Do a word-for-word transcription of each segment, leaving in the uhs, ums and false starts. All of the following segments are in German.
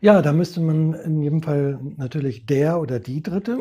Ja, da müsste man in jedem Fall natürlich der oder die Dritte.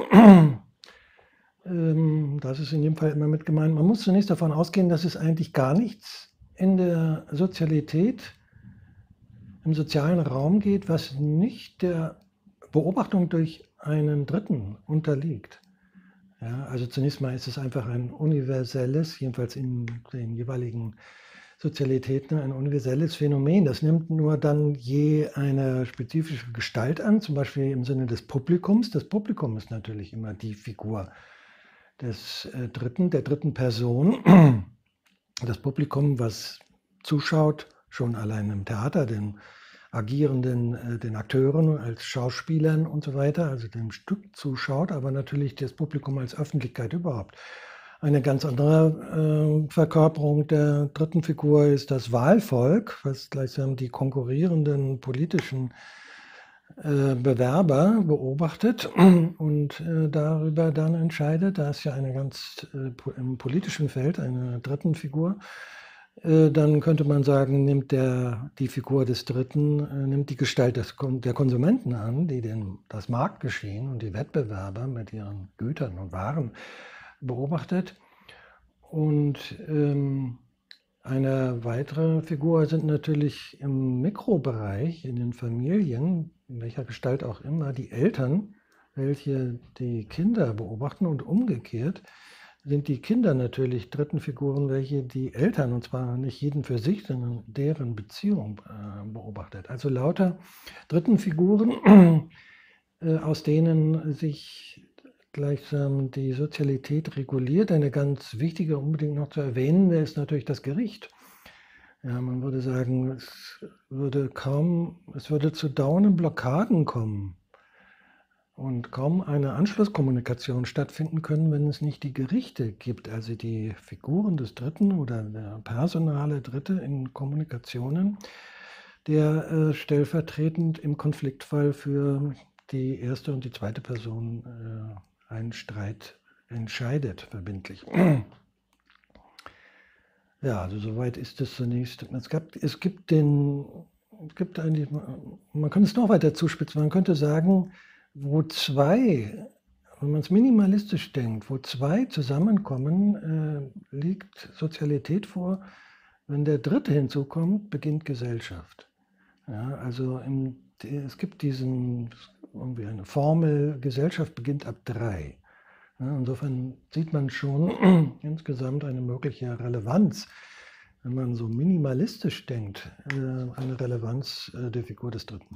Ähm, das ist in jedem Fall immer mit gemeint. Man muss zunächst davon ausgehen, dass es eigentlich gar nichts in der Sozialität im sozialen Raum geht, was nicht der Beobachtung durch einen Dritten unterliegt. Ja, also zunächst mal ist es einfach ein universelles, jedenfalls in den jeweiligen Sozialitäten, ein universelles Phänomen. Das nimmt nur dann je eine spezifische Gestalt an, zum Beispiel im Sinne des Publikums. Das Publikum ist natürlich immer die Figur des äh, Dritten, der dritten Person. Das Publikum, was zuschaut, schon allein im Theater, den Agierenden, äh, den Akteuren als Schauspielern und so weiter, also dem Stück zuschaut, aber natürlich das Publikum als Öffentlichkeit überhaupt. Eine ganz andere äh, Verkörperung der dritten Figur ist das Wahlvolk, was gleichsam die konkurrierenden politischen äh, Bewerber beobachtet und äh, darüber dann entscheidet. Da ist ja eine ganz äh, im politischen Feld eine dritten Figur. Äh, dann könnte man sagen, nimmt der, die Figur des Dritten, äh, nimmt die Gestalt des, der Konsumenten an, die den, das Marktgeschehen und die Wettbewerber mit ihren Gütern und Waren beobachtet. Und ähm, eine weitere Figur sind natürlich im Mikrobereich, in den Familien, in welcher Gestalt auch immer, die Eltern, welche die Kinder beobachten, und umgekehrt sind die Kinder natürlich dritten Figuren, welche die Eltern, und zwar nicht jeden für sich, sondern deren Beziehung äh, beobachtet. Also lauter dritten Figuren, äh, aus denen sich gleichsam die Sozialität reguliert. Eine ganz wichtige, unbedingt noch zu erwähnende, ist natürlich das Gericht. Ja, man würde sagen, es würde kaum, es würde zu dauernden Blockaden kommen und kaum eine Anschlusskommunikation stattfinden können, wenn es nicht die Gerichte gibt, also die Figuren des Dritten oder der personale Dritte in Kommunikationen, der äh, stellvertretend im Konfliktfall für die erste und die zweite Person äh, einen Streit entscheidet, verbindlich. Ja, also soweit ist es zunächst. Es, gab, es gibt den, es gibt eigentlich, man könnte es noch weiter zuspitzen, man könnte sagen, wo zwei, wenn man es minimalistisch denkt, wo zwei zusammenkommen, äh, liegt Sozialität vor. Wenn der Dritte hinzukommt, beginnt Gesellschaft. Ja, also im, es gibt diesen, irgendwie eine Formel, Gesellschaft beginnt ab drei. Ja, insofern sieht man schon insgesamt eine mögliche Relevanz, wenn man so minimalistisch denkt, äh, eine Relevanz äh, der Figur des Dritten.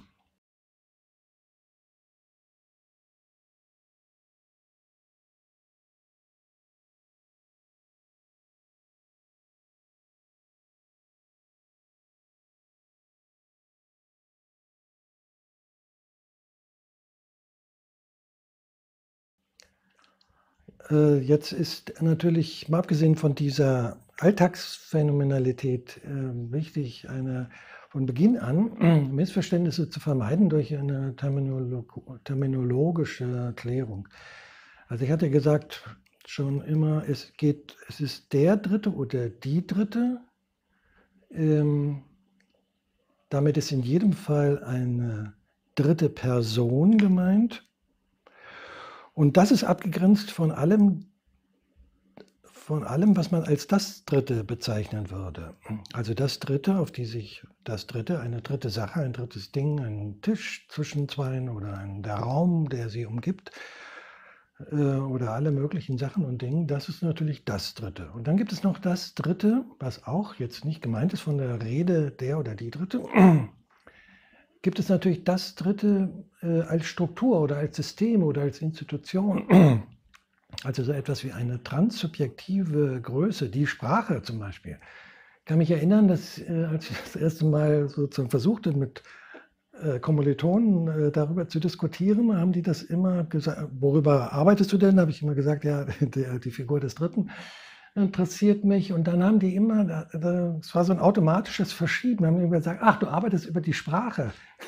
Äh, jetzt ist natürlich, mal abgesehen von dieser Alltagsphänomenalität, äh, wichtig, eine von Beginn an Missverständnisse zu vermeiden durch eine terminolog terminologische Klärung. Also ich hatte gesagt schon immer, es geht, es ist der Dritte oder die Dritte. Ähm, damit ist in jedem Fall eine dritte Person gemeint. Und das ist abgegrenzt von allem, von allem, was man als das Dritte bezeichnen würde. Also das Dritte, auf die sich das Dritte, eine dritte Sache, ein drittes Ding, ein Tisch zwischen zweien oder ein, der Raum, der sie umgibt, äh, oder alle möglichen Sachen und Dingen, das ist natürlich das Dritte. Und dann gibt es noch das Dritte, was auch jetzt nicht gemeint ist von der Rede der oder die Dritte, gibt es natürlich das Dritte äh, als Struktur oder als System oder als Institution. Also so etwas wie eine transsubjektive Größe, die Sprache zum Beispiel. Ich kann mich erinnern, dass äh, als ich das erste Mal sozusagen versuchte, mit äh, Kommilitonen äh, darüber zu diskutieren, haben die das immer gesagt, worüber arbeitest du denn? Da habe ich immer gesagt, ja, die, die Figur des Dritten interessiert mich. Und dann haben die immer, es war so ein automatisches Verschieben, haben immer gesagt, ach, du arbeitest über die Sprache.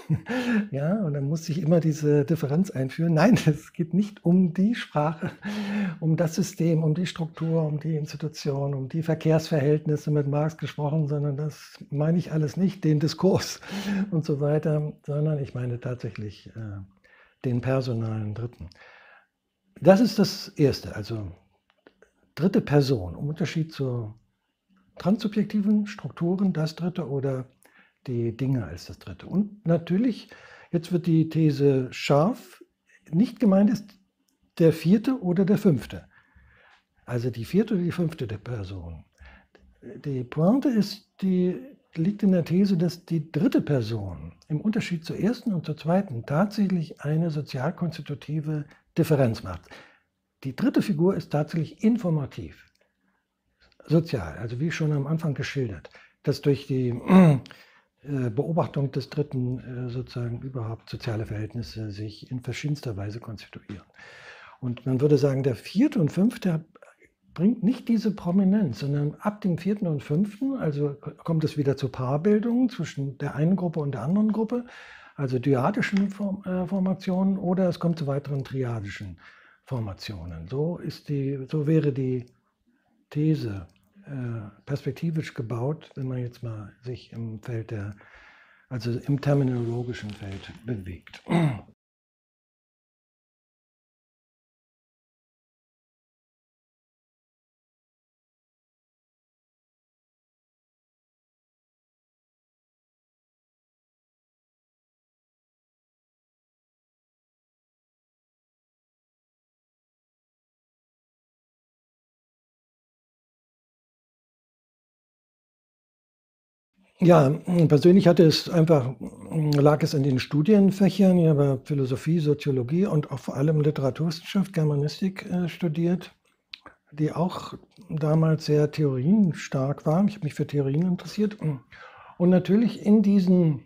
Ja, und dann muss ich immer diese Differenz einführen. Nein, es geht nicht um die Sprache, um das System, um die Struktur, um die Institution, um die Verkehrsverhältnisse mit Marx gesprochen, sondern das meine ich alles nicht, den Diskurs und so weiter, sondern ich meine tatsächlich äh, den personalen Dritten. Das ist das Erste, also dritte Person, im Unterschied zu transsubjektiven Strukturen, das Dritte oder die Dinge als das Dritte. Und natürlich, jetzt wird die These scharf, nicht gemeint ist der vierte oder der fünfte. Also die vierte oder die fünfte der Person. Die Pointe ist, die liegt in der These, dass die dritte Person im Unterschied zur ersten und zur zweiten tatsächlich eine sozial konstitutive Differenz macht. Die dritte Figur ist tatsächlich informativ, sozial, also wie schon am Anfang geschildert, dass durch die äh, Beobachtung des Dritten äh, sozusagen überhaupt soziale Verhältnisse sich in verschiedenster Weise konstituieren. Und man würde sagen, der vierte und fünfte bringt nicht diese Prominenz, sondern ab dem vierten und fünften, also kommt es wieder zu Paarbildungen zwischen der einen Gruppe und der anderen Gruppe, also dyadischen Form, äh, Formationen, oder es kommt zu weiteren triadischen Formationen. So, ist die, so wäre die These äh, perspektivisch gebaut, wenn man jetzt mal sich im Feld der, also im terminologischen Feld bewegt. Ja, persönlich hatte es einfach, lag es in den Studienfächern. Ich habe Philosophie, Soziologie und auch vor allem Literaturwissenschaft, Germanistik äh, studiert, die auch damals sehr theorienstark war. Ich habe mich für Theorien interessiert. Und natürlich in diesen,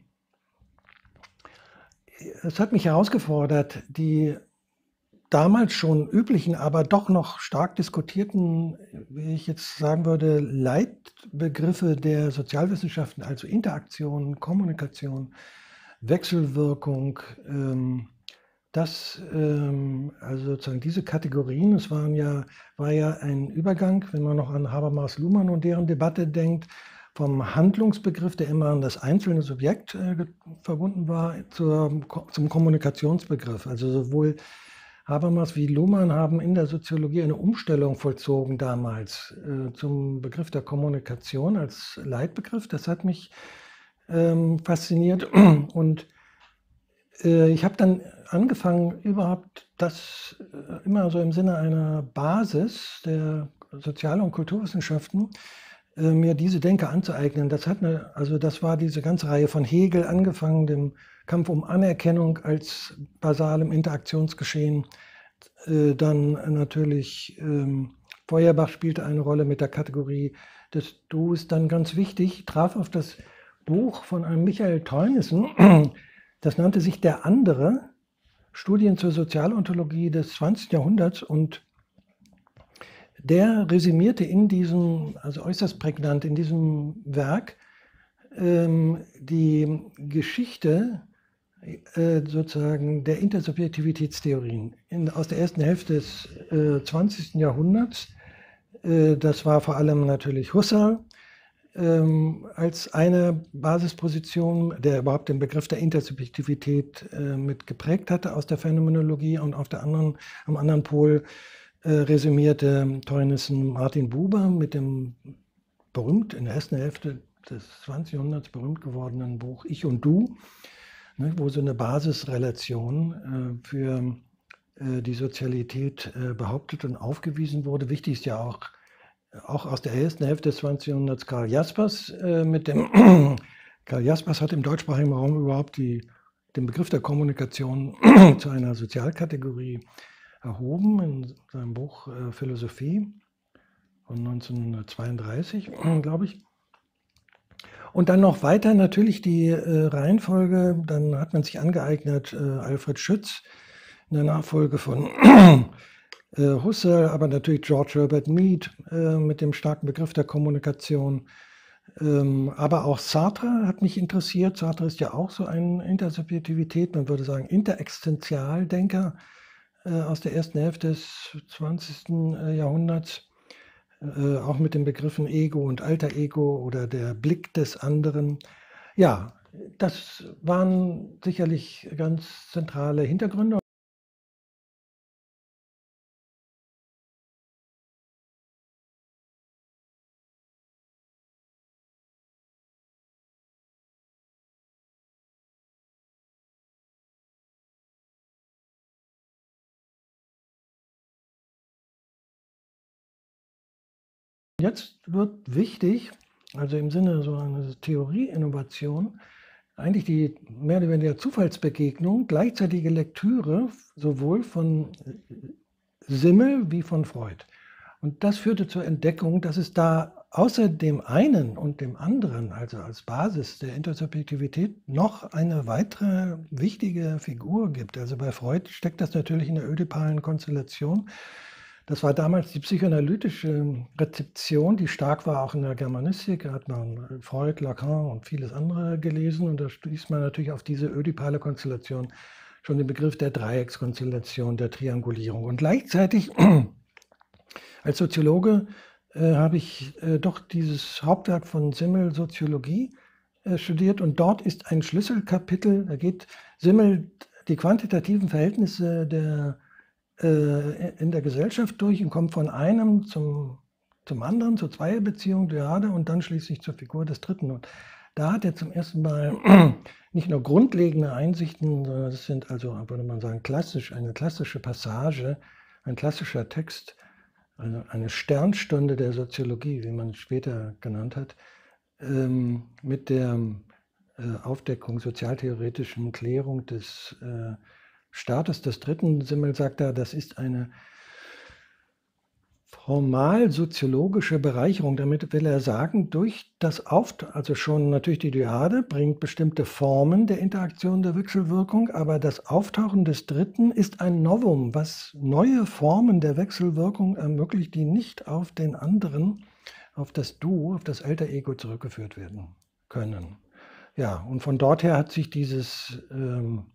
es hat mich herausgefordert, die damals schon üblichen, aber doch noch stark diskutierten, wie ich jetzt sagen würde, Leitbegriffe der Sozialwissenschaften, also Interaktion, Kommunikation, Wechselwirkung, ähm, das, ähm, also sozusagen diese Kategorien, es waren ja, war ja ein Übergang, wenn man noch an Habermas, Luhmann und deren Debatte denkt, vom Handlungsbegriff, der immer an das einzelne Subjekt äh, verbunden war, zur, zum Kommunikationsbegriff. Also sowohl Habermas wie Luhmann haben in der Soziologie eine Umstellung vollzogen damals äh, zum Begriff der Kommunikation als Leitbegriff. Das hat mich ähm, fasziniert und äh, ich habe dann angefangen, überhaupt das äh, immer so im Sinne einer Basis der Sozial- und Kulturwissenschaften äh, mir diese Denke anzueignen. Das hat eine, also das war diese ganze Reihe von Hegel, angefangen dem Kampf um Anerkennung als basalem Interaktionsgeschehen. Äh, dann natürlich ähm, Feuerbach spielte eine Rolle mit der Kategorie des Dus. Dann ganz wichtig, traf auf das Buch von einem Michael Teunissen, das nannte sich Der andere, Studien zur Sozialontologie des zwanzigsten Jahrhunderts, und der resümierte in diesem, also äußerst prägnant in diesem Werk, ähm, die Geschichte äh, sozusagen der Intersubjektivitätstheorien in, aus der ersten Hälfte des äh, zwanzigsten Jahrhunderts. Äh, das war vor allem natürlich Husserl ähm, als eine Basisposition, der überhaupt den Begriff der Intersubjektivität äh, mit geprägt hatte aus der Phänomenologie, und auf der anderen, am anderen Pol äh, resümierte Teunissen Martin Buber mit dem berühmt in der ersten Hälfte des zwanzigsten Jahrhunderts berühmt gewordenen Buch Ich und Du, ne, wo so eine Basisrelation äh, für äh, die Sozialität äh, behauptet und aufgewiesen wurde. Wichtig ist ja auch, auch aus der ersten Hälfte des zwanzigsten Jahrhunderts Karl Jaspers äh, mit dem Karl Jaspers hat im deutschsprachigen Raum überhaupt die, den Begriff der Kommunikation zu einer Sozialkategorie erhoben in seinem Buch äh, Philosophie von neunzehnhundertzweiunddreißig, glaube ich. Und dann noch weiter natürlich die äh, Reihenfolge, dann hat man sich angeeignet, äh, Alfred Schütz in der Nachfolge von äh, Husserl, aber natürlich George Herbert Mead äh, mit dem starken Begriff der Kommunikation, Ähm, aber auch Sartre hat mich interessiert. Sartre ist ja auch so ein Intersubjektivität, man würde sagen Interexistenzialdenker äh, aus der ersten Hälfte des zwanzigsten äh, Jahrhunderts, äh, auch mit den Begriffen Ego und Alter Ego oder der Blick des anderen. Ja, das waren sicherlich ganz zentrale Hintergründe. Jetzt wird wichtig, also im Sinne so einer Theorieinnovation, eigentlich die mehr oder weniger Zufallsbegegnung, gleichzeitige Lektüre sowohl von Simmel wie von Freud. Und das führte zur Entdeckung, dass es da außer dem einen und dem anderen, also als Basis der Intersubjektivität, noch eine weitere wichtige Figur gibt. Also bei Freud steckt das natürlich in der ödipalen Konstellation. Das war damals die psychoanalytische Rezeption, die stark war auch in der Germanistik. Da hat man Freud, Lacan und vieles andere gelesen. Und da stieß man natürlich auf diese ödipale Konstellation schon den Begriff der Dreieckskonstellation, der Triangulierung. Und gleichzeitig als Soziologe äh, habe ich äh, doch dieses Hauptwerk von Simmel, Soziologie, äh, studiert. Und dort ist ein Schlüsselkapitel, da geht Simmel die quantitativen Verhältnisse der in der Gesellschaft durch und kommt von einem zum, zum anderen, zur Zweierbeziehung, Dyade und dann schließlich zur Figur des Dritten. Und da hat er zum ersten Mal nicht nur grundlegende Einsichten, sondern das sind also, würde man sagen, klassisch, eine klassische Passage, ein klassischer Text, eine, eine Sternstunde der Soziologie, wie man es später genannt hat, ähm, mit der äh, Aufdeckung sozialtheoretischen Klärung des äh, Status des Dritten. Simmel sagt da, das ist eine formal soziologische Bereicherung. Damit will er sagen, durch das Auftauchen, also schon natürlich die Dyade bringt bestimmte Formen der Interaktion der Wechselwirkung, aber das Auftauchen des Dritten ist ein Novum, was neue Formen der Wechselwirkung ermöglicht, die nicht auf den anderen, auf das Du, auf das Alter Ego zurückgeführt werden können. Ja, und von dort her hat sich dieses ähm,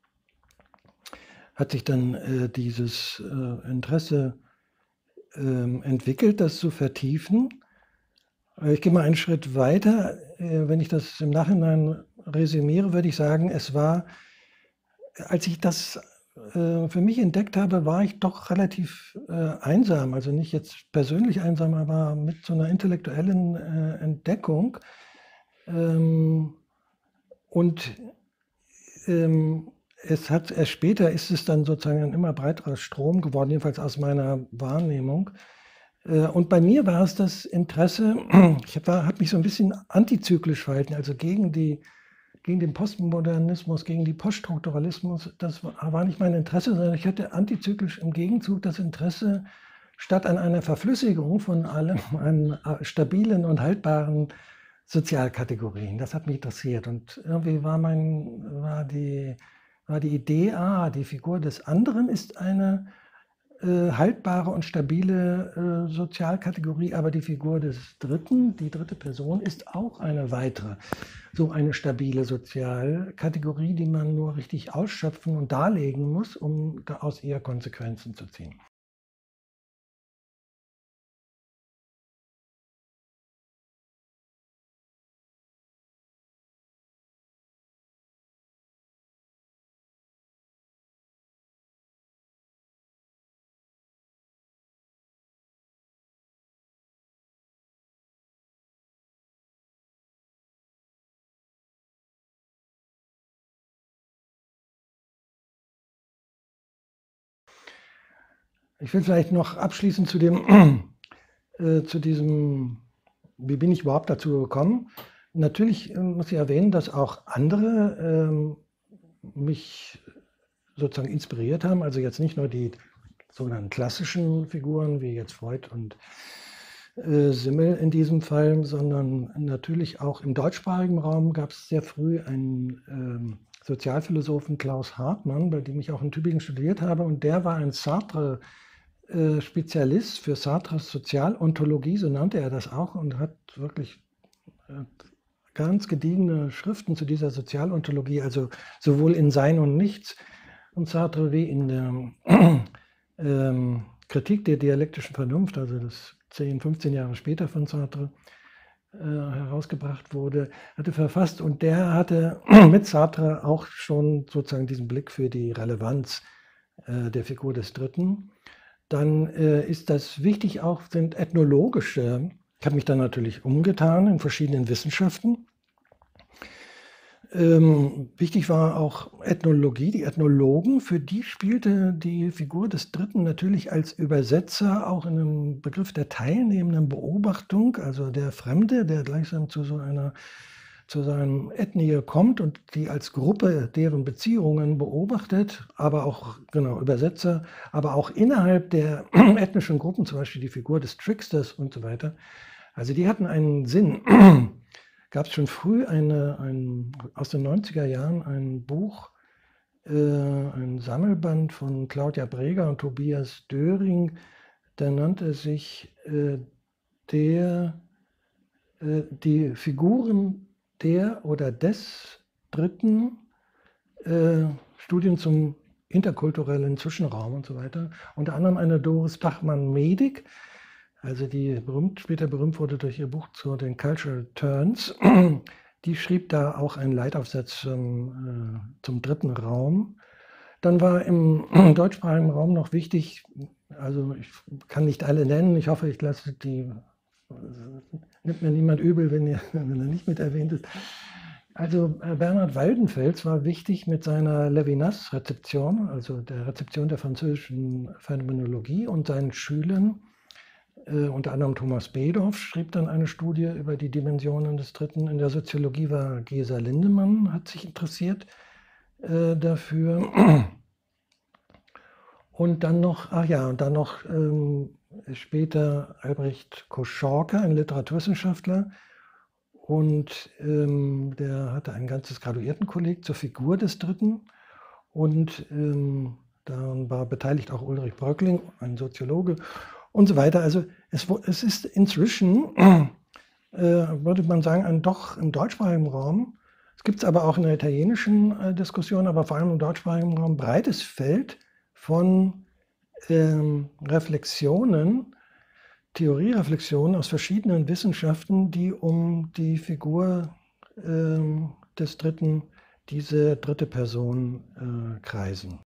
hat sich dann äh, dieses äh, Interesse äh, entwickelt, das zu vertiefen. Ich gehe mal einen Schritt weiter. Äh, wenn ich das im Nachhinein resümiere, würde ich sagen, es war, als ich das äh, für mich entdeckt habe, war ich doch relativ äh, einsam. Also nicht jetzt persönlich einsam, aber mit so einer intellektuellen äh, Entdeckung. Ähm, und ähm, es hat erst später ist es dann sozusagen ein immer breiterer Strom geworden, jedenfalls aus meiner Wahrnehmung. Und bei mir war es das Interesse, ich habe mich so ein bisschen antizyklisch verhalten, also gegen, die, gegen den Postmodernismus, gegen den Poststrukturalismus. Das war nicht mein Interesse, sondern ich hatte antizyklisch im Gegenzug das Interesse, statt an einer Verflüssigung von allem, an stabilen und haltbaren Sozialkategorien. Das hat mich interessiert. Und irgendwie war, mein, war, die, war die Idee, ah, die Figur des anderen ist eine äh, haltbare und stabile äh, Sozialkategorie, aber die Figur des Dritten, die dritte Person, ist auch eine weitere, so eine stabile Sozialkategorie, die man nur richtig ausschöpfen und darlegen muss, um aus ihr Konsequenzen zu ziehen. Ich will vielleicht noch abschließend zu dem, äh, zu diesem, wie bin ich überhaupt dazu gekommen? Natürlich äh, muss ich erwähnen, dass auch andere ähm, mich sozusagen inspiriert haben. Also jetzt nicht nur die sogenannten klassischen Figuren wie jetzt Freud und äh, Simmel in diesem Fall, sondern natürlich auch im deutschsprachigen Raum gab es sehr früh einen ähm, Sozialphilosophen, Klaus Hartmann, bei dem ich auch in Tübingen studiert habe, und der war ein Sartre Äh, Spezialist für Sartres Sozialontologie, so nannte er das auch, und hat wirklich ganz gediegene Schriften zu dieser Sozialontologie, also sowohl in Sein und Nichts und Sartre wie in der ähm, Kritik der dialektischen Vernunft, also das zehn, fünfzehn Jahre später von Sartre äh, herausgebracht wurde, hatte verfasst, und der hatte mit Sartre auch schon sozusagen diesen Blick für die Relevanz äh, der Figur des Dritten. Dann äh, ist das wichtig, auch sind ethnologische, ich habe mich dann natürlich umgetan in verschiedenen Wissenschaften. Ähm, wichtig war auch Ethnologie, die Ethnologen, für die spielte die Figur des Dritten natürlich als Übersetzer auch in einem Begriff der teilnehmenden Beobachtung, also der Fremde, der gleichsam zu so einer, zu seinem Ethnie kommt und die als Gruppe deren Beziehungen beobachtet, aber auch, genau, Übersetzer, aber auch innerhalb der ethnischen Gruppen, zum Beispiel die Figur des Tricksters und so weiter. Also die hatten einen Sinn. Gab es schon früh eine, ein, aus den neunziger Jahren ein Buch, äh, ein Sammelband von Claudia Breger und Tobias Döring, der nannte sich äh, der, äh, die Figuren der oder des Dritten, äh, Studien zum interkulturellen Zwischenraum und so weiter. Unter anderem eine Doris Bachmann-Medig, also die berühmt, später berühmt wurde durch ihr Buch zu den Cultural Turns, die schrieb da auch einen Leitaufsatz zum, äh, zum dritten Raum. Dann war im deutschsprachigen Raum noch wichtig, also ich kann nicht alle nennen, ich hoffe, ich lasse die, nimmt mir niemand übel, wenn, ihr, wenn er nicht mit erwähnt ist. Also äh, Bernhard Waldenfels war wichtig mit seiner Levinas-Rezeption, also der Rezeption der französischen Phänomenologie, und seinen Schülern. Äh, unter anderem Thomas Bedoff schrieb dann eine Studie über die Dimensionen des Dritten. In der Soziologie war Gesa Lindemann, hat sich interessiert äh, dafür. Und dann noch, ach ja, und dann noch ähm, später Albrecht Koschorke, ein Literaturwissenschaftler. Und ähm, der hatte ein ganzes Graduiertenkolleg zur Figur des Dritten. Und ähm, daran war beteiligt auch Ulrich Bröckling, ein Soziologe, und so weiter. Also es, es ist inzwischen, äh, würde man sagen, ein doch im deutschsprachigen Raum, es gibt es aber auch in der italienischen äh, Diskussion, aber vor allem im deutschsprachigen Raum, breites Feld von ähm, Reflexionen, Theoriereflexionen aus verschiedenen Wissenschaften, die um die Figur ähm, des Dritten, diese dritte Person äh, kreisen.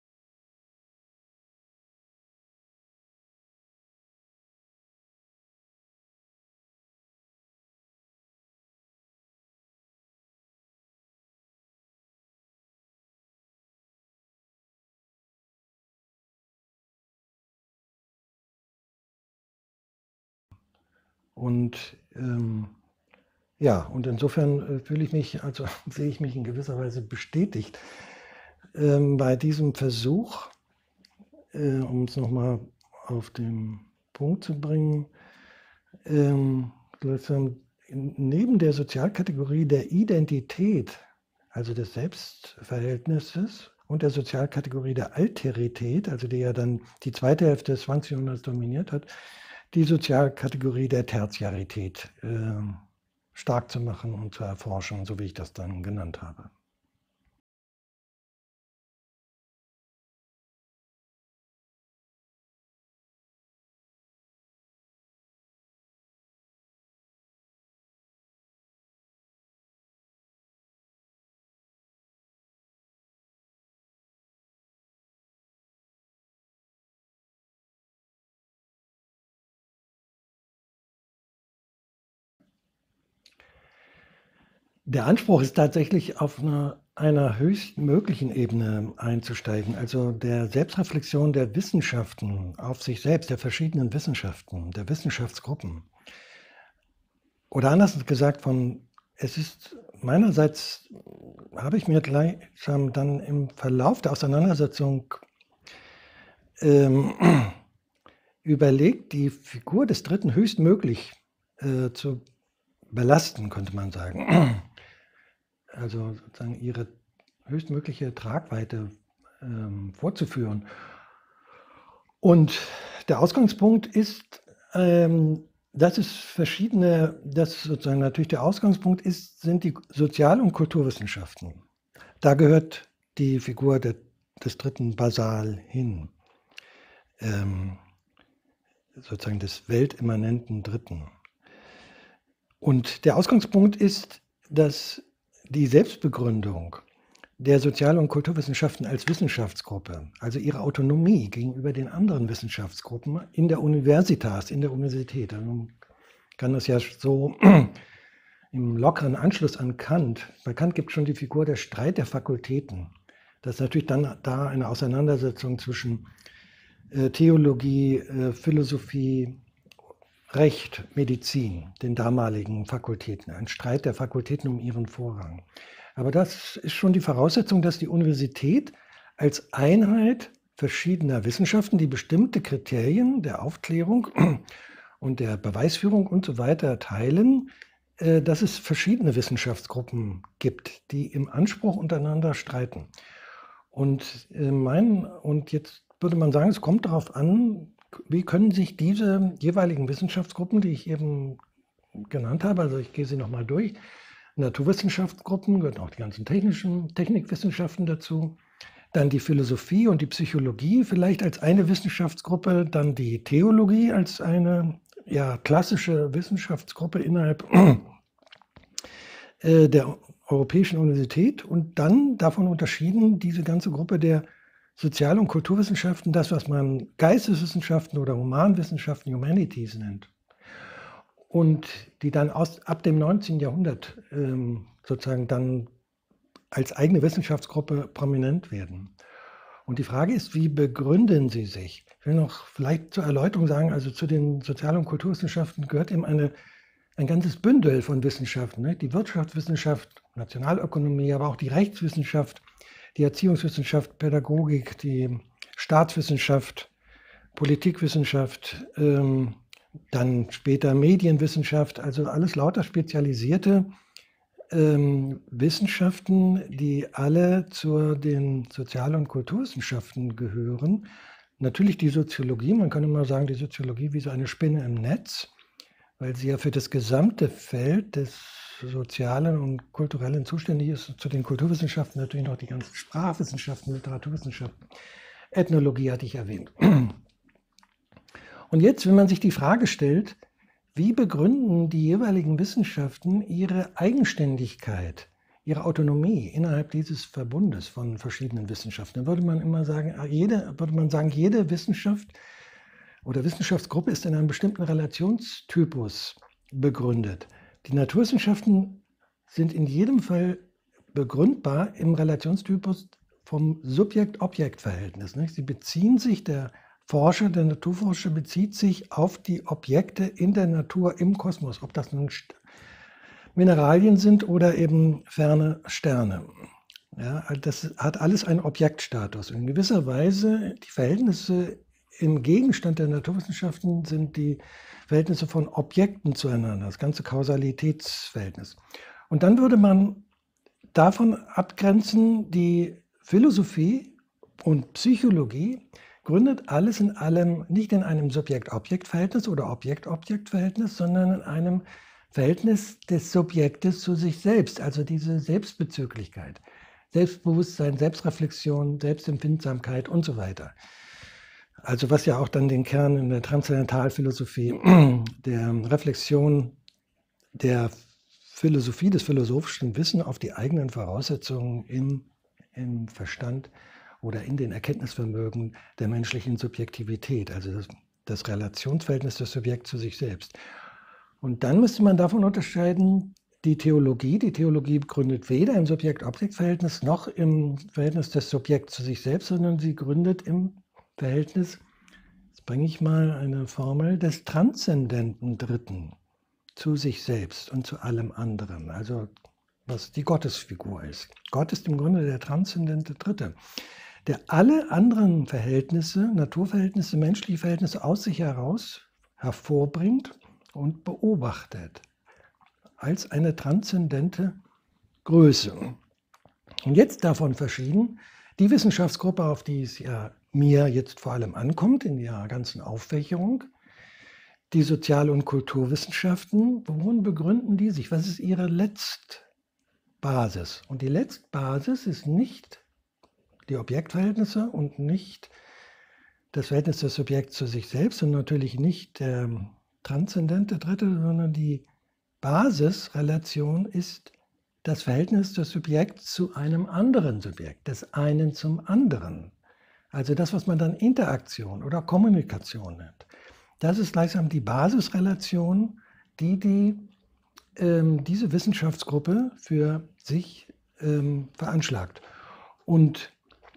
Und ähm, ja, und insofern äh, fühle ich mich, also sehe ich mich in gewisser Weise bestätigt ähm, bei diesem Versuch, äh, um es nochmal auf den Punkt zu bringen, ähm, neben der Sozialkategorie der Identität, also des Selbstverhältnisses, und der Sozialkategorie der Alterität, also die ja dann die zweite Hälfte des zwanzigsten Jahrhunderts dominiert hat, die Sozialkategorie der Tertiarität äh, stark zu machen und zu erforschen, so wie ich das dann genannt habe. Der Anspruch ist tatsächlich, auf einer, einer höchstmöglichen Ebene einzusteigen, also der Selbstreflexion der Wissenschaften auf sich selbst, der verschiedenen Wissenschaften, der Wissenschaftsgruppen. Oder anders gesagt, von, es ist meinerseits, habe ich mir gleichsam dann im Verlauf der Auseinandersetzung ähm, überlegt, die Figur des Dritten höchstmöglich äh, zu belasten, könnte man sagen. Also sozusagen ihre höchstmögliche Tragweite ähm, vorzuführen. Und der Ausgangspunkt ist ähm, dass es verschiedene, das sozusagen natürlich der Ausgangspunkt ist, sind die Sozial- und Kulturwissenschaften. Da gehört die Figur der, des dritten Basal hin, ähm, sozusagen des weltimmanenten Dritten. Und der Ausgangspunkt ist, dass die Selbstbegründung der Sozial- und Kulturwissenschaften als Wissenschaftsgruppe, also ihre Autonomie gegenüber den anderen Wissenschaftsgruppen in der Universitas, in der Universität, also man kann das ja so im lockeren Anschluss an Kant, bei Kant gibt es schon die Figur der Streit der Fakultäten. Das ist natürlich dann da eine Auseinandersetzung zwischen äh, Theologie, äh, Philosophie, Recht, Medizin, den damaligen Fakultäten, ein Streit der Fakultäten um ihren Vorrang. Aber das ist schon die Voraussetzung, dass die Universität als Einheit verschiedener Wissenschaften, die bestimmte Kriterien der Aufklärung und der Beweisführung und so weiter teilen, äh, dass es verschiedene Wissenschaftsgruppen gibt, die im Anspruch untereinander streiten. Und, äh, mein, und jetzt würde man sagen, es kommt darauf an, wie können sich diese jeweiligen Wissenschaftsgruppen, die ich eben genannt habe, also ich gehe sie nochmal durch, Naturwissenschaftsgruppen, gehören auch die ganzen technischen Technikwissenschaften dazu, dann die Philosophie und die Psychologie vielleicht als eine Wissenschaftsgruppe, dann die Theologie als eine ja, klassische Wissenschaftsgruppe innerhalb äh, der Europäischen Universität und dann davon unterschieden diese ganze Gruppe der Sozial- und Kulturwissenschaften, das, was man Geisteswissenschaften oder Humanwissenschaften, Humanities nennt. Und die dann aus, ab dem neunzehnten Jahrhundert ähm, sozusagen dann als eigene Wissenschaftsgruppe prominent werden. Und die Frage ist, wie begründen sie sich? Ich will noch vielleicht zur Erläuterung sagen, also zu den Sozial- und Kulturwissenschaften gehört eben eine, ein ganzes Bündel von Wissenschaften, ne? Die Wirtschaftswissenschaft, Nationalökonomie, aber auch die Rechtswissenschaft, die Erziehungswissenschaft, Pädagogik, die Staatswissenschaft, Politikwissenschaft, ähm, dann später Medienwissenschaft, also alles lauter spezialisierte ähm, Wissenschaften, die alle zu den Sozial- und Kulturwissenschaften gehören. Natürlich die Soziologie, man kann immer sagen, die Soziologie wie so eine Spinne im Netz, weil sie ja für das gesamte Feld des Sozialen und Kulturellen zuständig ist. Zu den Kulturwissenschaften natürlich noch die ganzen Sprachwissenschaften, Literaturwissenschaften, Ethnologie hatte ich erwähnt. Und jetzt, wenn man sich die Frage stellt, wie begründen die jeweiligen Wissenschaften ihre Eigenständigkeit, ihre Autonomie innerhalb dieses Verbundes von verschiedenen Wissenschaften? Dann würde man immer sagen, jede, würde man sagen, jede Wissenschaft oder Wissenschaftsgruppe ist in einem bestimmten Relationstypus begründet. Die Naturwissenschaften sind in jedem Fall begründbar im Relationstypus vom Subjekt-Objekt-Verhältnis. Sie beziehen sich, der Forscher, der Naturforscher bezieht sich auf die Objekte in der Natur, im Kosmos, ob das nun Mineralien sind oder eben ferne Sterne. Ja, das hat alles einen Objektstatus. In gewisser Weise die Verhältnisse im Gegenstand der Naturwissenschaften sind die Verhältnisse von Objekten zueinander, das ganze Kausalitätsverhältnis. Und dann würde man davon abgrenzen, die Philosophie und Psychologie gründet alles in allem nicht in einem Subjekt-Objekt-Verhältnis oder Objekt-Objekt-Verhältnis, sondern in einem Verhältnis des Subjektes zu sich selbst, also diese Selbstbezüglichkeit, Selbstbewusstsein, Selbstreflexion, Selbstempfindsamkeit und so weiter. Also was ja auch dann den Kern in der Transzendentalphilosophie, der Reflexion der Philosophie, des philosophischen Wissens auf die eigenen Voraussetzungen im, im Verstand oder in den Erkenntnisvermögen der menschlichen Subjektivität, also das, das Relationsverhältnis des Subjekts zu sich selbst. Und dann müsste man davon unterscheiden, die Theologie. Die Theologie gründet weder im Subjekt-Objekt-Verhältnis noch im Verhältnis des Subjekts zu sich selbst, sondern sie gründet im Verhältnis, jetzt bringe ich mal eine Formel, des transzendenten Dritten zu sich selbst und zu allem anderen. Also was die Gottesfigur ist. Gott ist im Grunde der transzendente Dritte, der alle anderen Verhältnisse, Naturverhältnisse, menschliche Verhältnisse aus sich heraus hervorbringt und beobachtet als eine transzendente Größe. Und jetzt davon verschieden, die Wissenschaftsgruppe, auf die es ja mir jetzt vor allem ankommt, in ihrer ganzen Auffächerung, Die Sozial- und Kulturwissenschaften, worin begründen die sich? Was ist ihre Letztbasis? Und die Letztbasis ist nicht die Objektverhältnisse und nicht das Verhältnis des Subjekts zu sich selbst und natürlich nicht der transzendente Dritte, sondern die Basisrelation ist das Verhältnis des Subjekts zu einem anderen Subjekt, des einen zum anderen. Also das, was man dann Interaktion oder Kommunikation nennt. Das ist gleichsam die Basisrelation, die, die ähm, diese Wissenschaftsgruppe für sich ähm, veranschlagt. Und,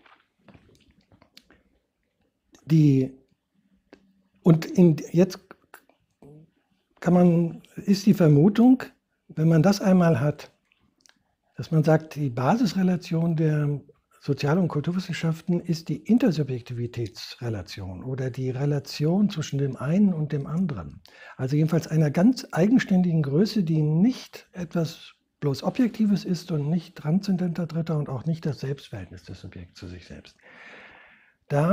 die, und in, jetzt kann man, ist die Vermutung, wenn man das einmal hat, dass man sagt, die Basisrelation der Sozial- und Kulturwissenschaften ist die Intersubjektivitätsrelation oder die Relation zwischen dem einen und dem anderen. Also jedenfalls einer ganz eigenständigen Größe, die nicht etwas bloß Objektives ist und nicht transzendenter Dritter und auch nicht das Selbstverhältnis des Subjekts zu sich selbst. Da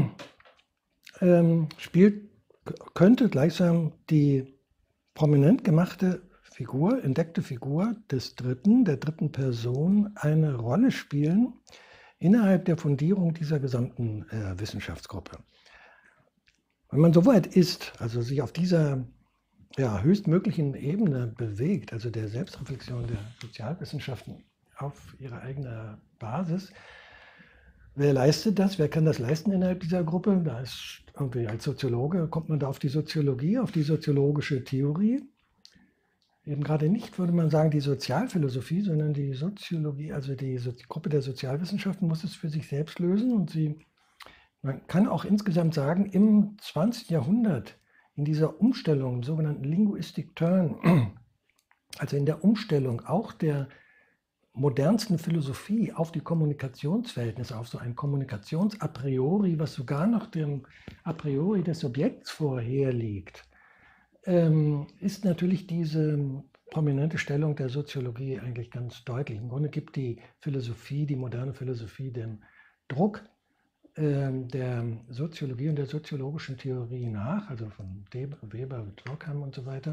ähm, spielt, könnte gleichsam die prominent gemachte Figur, entdeckte Figur des Dritten, der dritten Person, eine Rolle spielen innerhalb der Fundierung dieser gesamten äh, Wissenschaftsgruppe. Wenn man so weit ist, also sich auf dieser ja, höchstmöglichen Ebene bewegt, also der Selbstreflexion der Sozialwissenschaften auf ihre eigene Basis, wer leistet das? Wer kann das leisten innerhalb dieser Gruppe? Da ist irgendwie als Soziologe kommt man da auf die Soziologie, auf die soziologische Theorie. Eben gerade nicht, würde man sagen, die Sozialphilosophie, sondern die Soziologie, also die, so die Gruppe der Sozialwissenschaften muss es für sich selbst lösen. Und sie, man kann auch insgesamt sagen, im zwanzigsten Jahrhundert, in dieser Umstellung, im sogenannten Linguistic Turn, also in der Umstellung auch der modernsten Philosophie auf die Kommunikationsverhältnisse, auf so ein Kommunikations-a priori, was sogar noch dem a priori des Subjekts vorherliegt, ähm, ist natürlich diese prominente Stellung der Soziologie eigentlich ganz deutlich. Im Grunde gibt die Philosophie, die moderne Philosophie, dem Druck ähm, der Soziologie und der soziologischen Theorie nach, also von Weber, Durkheim und so weiter.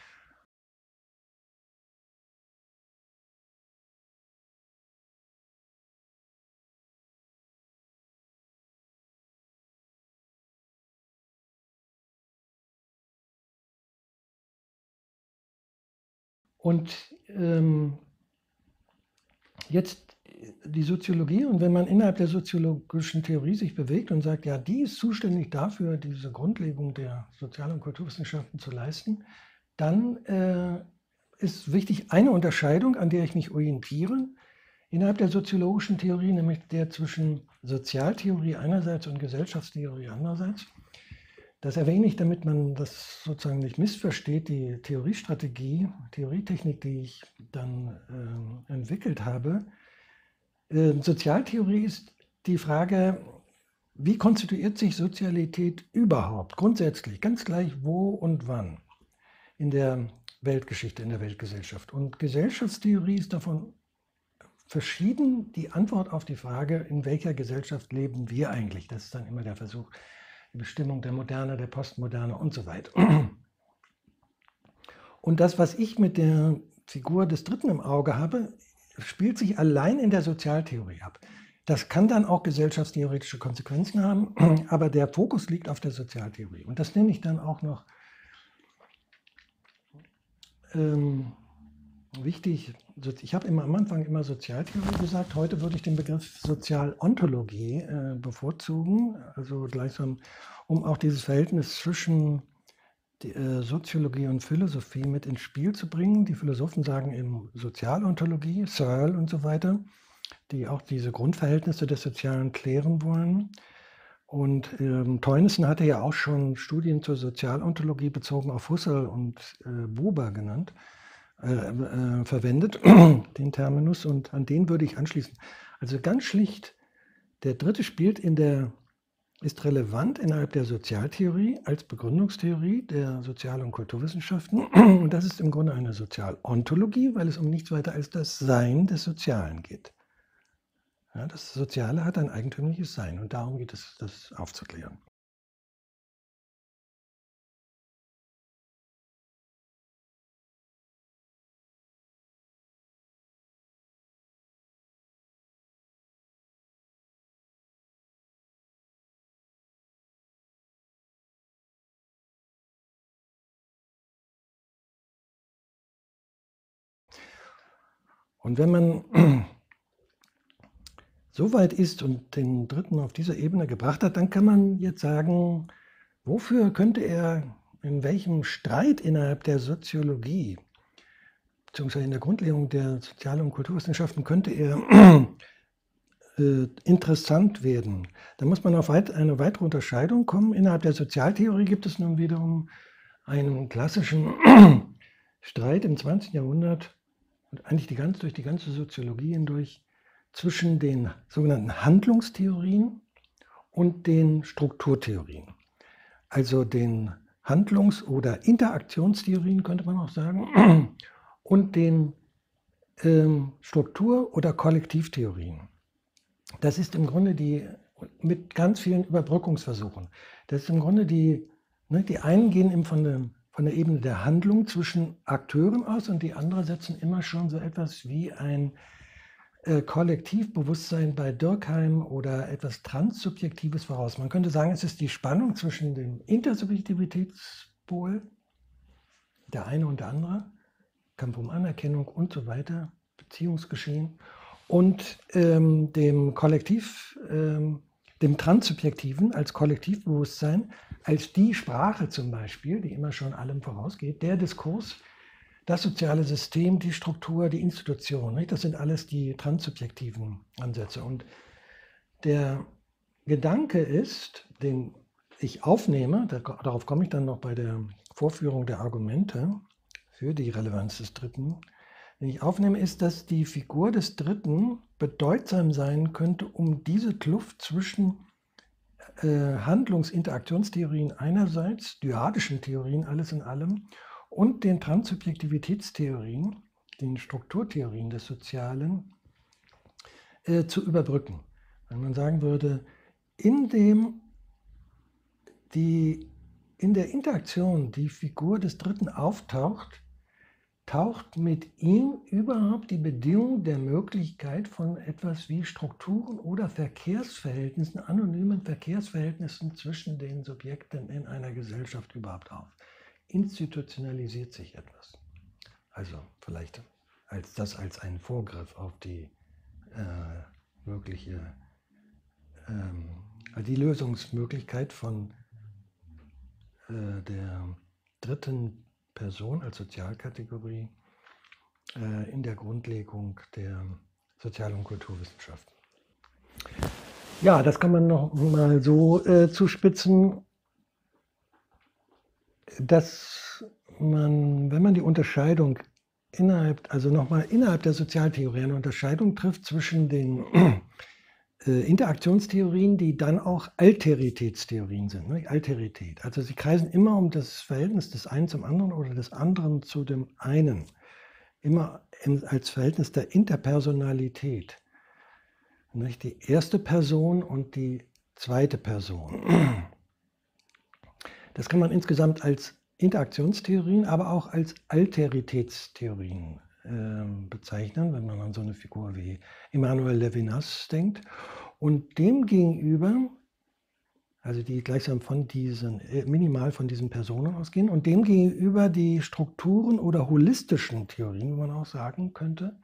Und ähm, jetzt die Soziologie, und wenn man innerhalb der soziologischen Theorie sich bewegt und sagt, ja, die ist zuständig dafür, diese Grundlegung der Sozial- und Kulturwissenschaften zu leisten, dann äh, ist wichtig eine Unterscheidung, an der ich mich orientiere, innerhalb der soziologischen Theorie, nämlich der zwischen Sozialtheorie einerseits und Gesellschaftstheorie andererseits. Das erwähne ich, damit man das sozusagen nicht missversteht, die Theoriestrategie, Theorietechnik, die ich dann äh, entwickelt habe. Äh, Sozialtheorie ist die Frage, wie konstituiert sich Sozialität überhaupt, grundsätzlich, ganz gleich wo und wann in der Weltgeschichte, in der Weltgesellschaft. Und Gesellschaftstheorie ist davon verschieden die Antwort auf die Frage, in welcher Gesellschaft leben wir eigentlich. Das ist dann immer der Versuch, die Bestimmung der Moderne, der Postmoderne und so weiter. Und das, was ich mit der Figur des Dritten im Auge habe, spielt sich allein in der Sozialtheorie ab. Das kann dann auch gesellschaftstheoretische Konsequenzen haben, aber der Fokus liegt auf der Sozialtheorie. Und das nenne ich dann auch noch ähm, wichtig. Ich habe immer am Anfang immer Sozialtheorie gesagt. Heute würde ich den Begriff Sozialontologie äh, bevorzugen, also gleichsam, um auch dieses Verhältnis zwischen die, äh, Soziologie und Philosophie mit ins Spiel zu bringen. Die Philosophen sagen eben Sozialontologie, Searle und so weiter, die auch diese Grundverhältnisse des Sozialen klären wollen. Und ähm, Teunissen hatte ja auch schon Studien zur Sozialontologie bezogen auf Husserl und äh, Buber genannt, äh, äh, verwendet, den Terminus, und an den würde ich anschließen. Also ganz schlicht, der Dritte spielt in der ist relevant innerhalb der Sozialtheorie als Begründungstheorie der Sozial- und Kulturwissenschaften. Und das ist im Grunde eine Sozialontologie, weil es um nichts weiter als das Sein des Sozialen geht. Ja, das Soziale hat ein eigentümliches Sein und darum geht es, das aufzuklären. Und wenn man so weit ist und den Dritten auf diese Ebene gebracht hat, dann kann man jetzt sagen, wofür könnte er, in welchem Streit innerhalb der Soziologie, beziehungsweise in der Grundlegung der Sozial- und Kulturwissenschaften, könnte er äh, interessant werden. Da muss man auf weit, eine weitere Unterscheidung kommen. Innerhalb der Sozialtheorie gibt es nun wiederum einen klassischen Streit im zwanzigsten Jahrhundert und eigentlich die ganz, durch die ganze Soziologie hindurch zwischen den sogenannten Handlungstheorien und den Strukturtheorien. Also den Handlungs- oder Interaktionstheorien, könnte man auch sagen, und den ähm, Struktur- oder Kollektivtheorien. Das ist im Grunde die, mit ganz vielen Überbrückungsversuchen, das ist im Grunde die, ne, die einen gehen eben von der, von der Ebene der Handlung zwischen Akteuren aus und die anderen setzen immer schon so etwas wie ein äh, Kollektivbewusstsein bei Durkheim oder etwas Transsubjektives voraus. Man könnte sagen, es ist die Spannung zwischen dem Intersubjektivitätspol, der eine und der andere, Kampf um Anerkennung und so weiter, Beziehungsgeschehen, und ähm, dem Kollektiv, ähm, dem Transsubjektiven als Kollektivbewusstsein, als die Sprache zum Beispiel, die immer schon allem vorausgeht, der Diskurs, das soziale System, die Struktur, die Institution. Nicht? Das sind alles die transsubjektiven Ansätze. Und der Gedanke ist, den ich aufnehme, darauf komme ich dann noch bei der Vorführung der Argumente für die Relevanz des Dritten, den ich aufnehme, ist, dass die Figur des Dritten bedeutsam sein könnte, um diese Kluft zwischen äh, Handlungs-Interaktionstheorien einerseits, dyadischen Theorien, alles in allem, und den Transsubjektivitätstheorien, den Strukturtheorien des Sozialen, äh, zu überbrücken. Wenn man sagen würde, in, dem, die, in der Interaktion die Figur des Dritten auftaucht, taucht mit ihm überhaupt die Bedingung der Möglichkeit von etwas wie Strukturen oder Verkehrsverhältnissen, anonymen Verkehrsverhältnissen zwischen den Subjekten in einer Gesellschaft überhaupt auf. Institutionalisiert sich etwas. Also vielleicht als das als ein Vorgriff auf die äh, mögliche, ähm, die Lösungsmöglichkeit von äh, der dritten Person als Sozialkategorie äh, in der Grundlegung der Sozial- und Kulturwissenschaften. Ja, das kann man noch mal so äh, zuspitzen, dass man, wenn man die Unterscheidung innerhalb, also nochmal innerhalb der Sozialtheorie eine Unterscheidung trifft zwischen den äh, Interaktionstheorien, die dann auch Alteritätstheorien sind. Ne? Alterität. Also sie kreisen immer um das Verhältnis des einen zum anderen oder des anderen zu dem einen. Immer in, als Verhältnis der Interpersonalität. Nicht? Die erste Person und die zweite Person. Das kann man insgesamt als Interaktionstheorien, aber auch als Alteritätstheorien äh, bezeichnen, wenn man an so eine Figur wie Emmanuel Levinas denkt. Und demgegenüber, also die gleichsam von diesen, äh, minimal von diesen Personen ausgehen, und demgegenüber die Strukturen oder holistischen Theorien, wie man auch sagen könnte,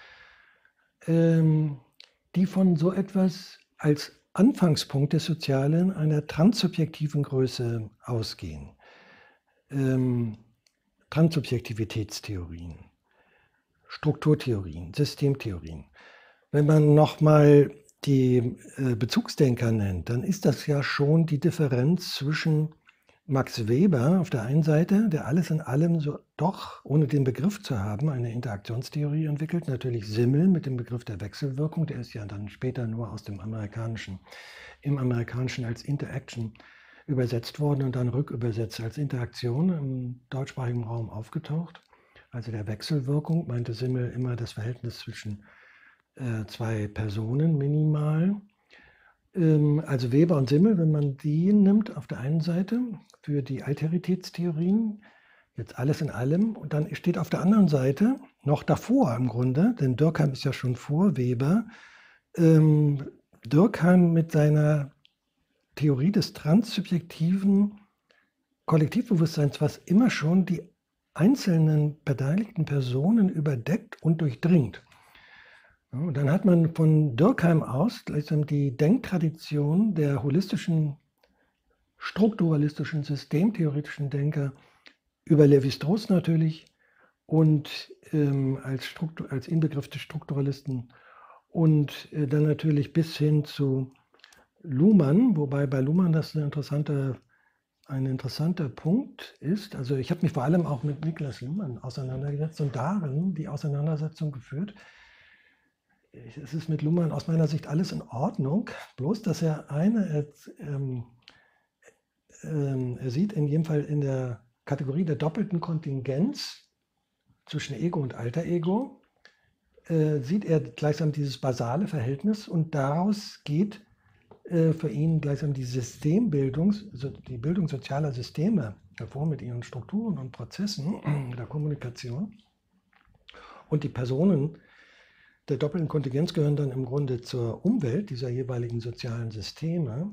ähm, die von so etwas als Anfangspunkt des Sozialen einer transsubjektiven Größe ausgehen. Ähm, Transsubjektivitätstheorien, Strukturtheorien, Systemtheorien. Wenn man nochmal die äh, Bezugsdenker nennt, dann ist das ja schon die Differenz zwischen Max Weber auf der einen Seite, der alles in allem so doch, ohne den Begriff zu haben, eine Interaktionstheorie entwickelt. Natürlich Simmel mit dem Begriff der Wechselwirkung, der ist ja dann später nur aus dem Amerikanischen, im Amerikanischen als Interaction übersetzt worden und dann rückübersetzt als Interaktion im deutschsprachigen Raum aufgetaucht. Also der Wechselwirkung meinte Simmel immer das Verhältnis zwischen äh, zwei Personen minimal. Ähm, also Weber und Simmel, wenn man die nimmt auf der einen Seite für die Alteritätstheorien, jetzt alles in allem, und dann steht auf der anderen Seite, noch davor im Grunde, denn Durkheim ist ja schon vor Weber, ähm, Durkheim mit seiner Theorie des transsubjektiven Kollektivbewusstseins, was immer schon die einzelnen beteiligten Personen überdeckt und durchdringt. Ja, und dann hat man von Durkheim aus gleichsam die Denktradition der holistischen, strukturalistischen, systemtheoretischen Denker über Lévi-Strauss natürlich und ähm, als, Struktur, als Inbegriff des Strukturalisten und äh, dann natürlich bis hin zu Luhmann, wobei bei Luhmann das eine interessante, ein interessanter Punkt ist. Also ich habe mich vor allem auch mit Niklas Luhmann auseinandergesetzt und darin die Auseinandersetzung geführt. Es ist mit Luhmann aus meiner Sicht alles in Ordnung, bloß dass er eine, ähm, ähm, er sieht in jedem Fall in der Kategorie der doppelten Kontingenz zwischen Ego und Alter Ego, äh, sieht er gleichsam dieses basale Verhältnis und daraus geht äh, für ihn gleichsam die Systembildung, also die Bildung sozialer Systeme hervor mit ihren Strukturen und Prozessen der Kommunikation. Und die Personen der doppelten Kontingenz gehören dann im Grunde zur Umwelt dieser jeweiligen sozialen Systeme.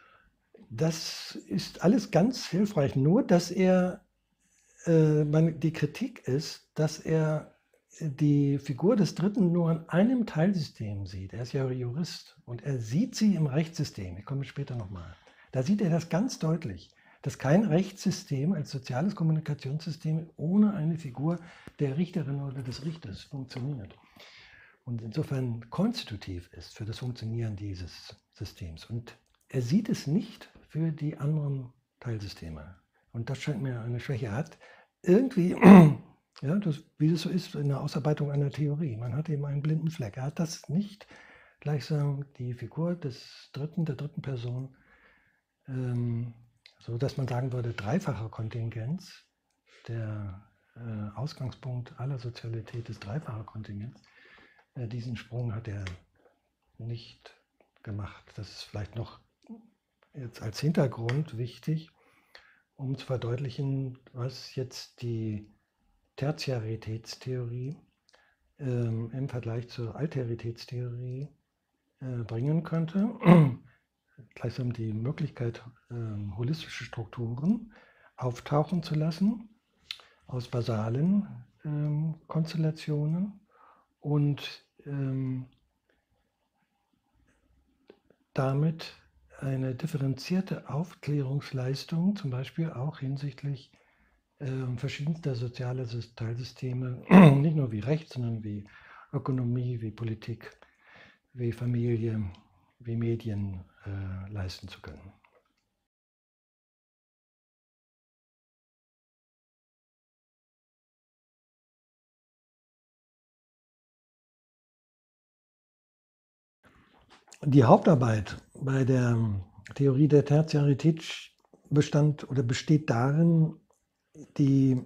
Das ist alles ganz hilfreich, nur dass er, äh, die Kritik ist, dass er die Figur des Dritten nur an einem Teilsystem sieht. Er ist ja Jurist und er sieht sie im Rechtssystem. Ich komme später nochmal. Da sieht er das ganz deutlich, dass kein Rechtssystem als soziales Kommunikationssystem ohne eine Figur der Richterin oder des Richters funktioniert. Und insofern konstitutiv ist für das Funktionieren dieses Systems. Und er sieht es nicht für die anderen Teilsysteme. Und das scheint mir eine Schwäche. Er hat irgendwie, ja, das, wie das so ist in der Ausarbeitung einer Theorie, man hat eben einen blinden Fleck. Er hat das nicht gleichsam die Figur des Dritten, der dritten Person, ähm, so dass man sagen würde, dreifache Kontingenz, der äh, Ausgangspunkt aller Sozialität ist dreifache Kontingenz. Diesen Sprung hat er nicht gemacht. Das ist vielleicht noch jetzt als Hintergrund wichtig, um zu verdeutlichen, was jetzt die Tertiaritätstheorie ähm, im Vergleich zur Alteritätstheorie äh, bringen könnte. Gleichsam die Möglichkeit, ähm, holistische Strukturen auftauchen zu lassen aus basalen ähm, Konstellationen und ähm, damit eine differenzierte Aufklärungsleistung, zum Beispiel auch hinsichtlich äh, verschiedenster sozialer Teilsysteme, nicht nur wie Recht, sondern wie Ökonomie, wie Politik, wie Familie, wie Medien äh, leisten zu können. Die Hauptarbeit bei der Theorie der Tertiarität bestand oder besteht darin, die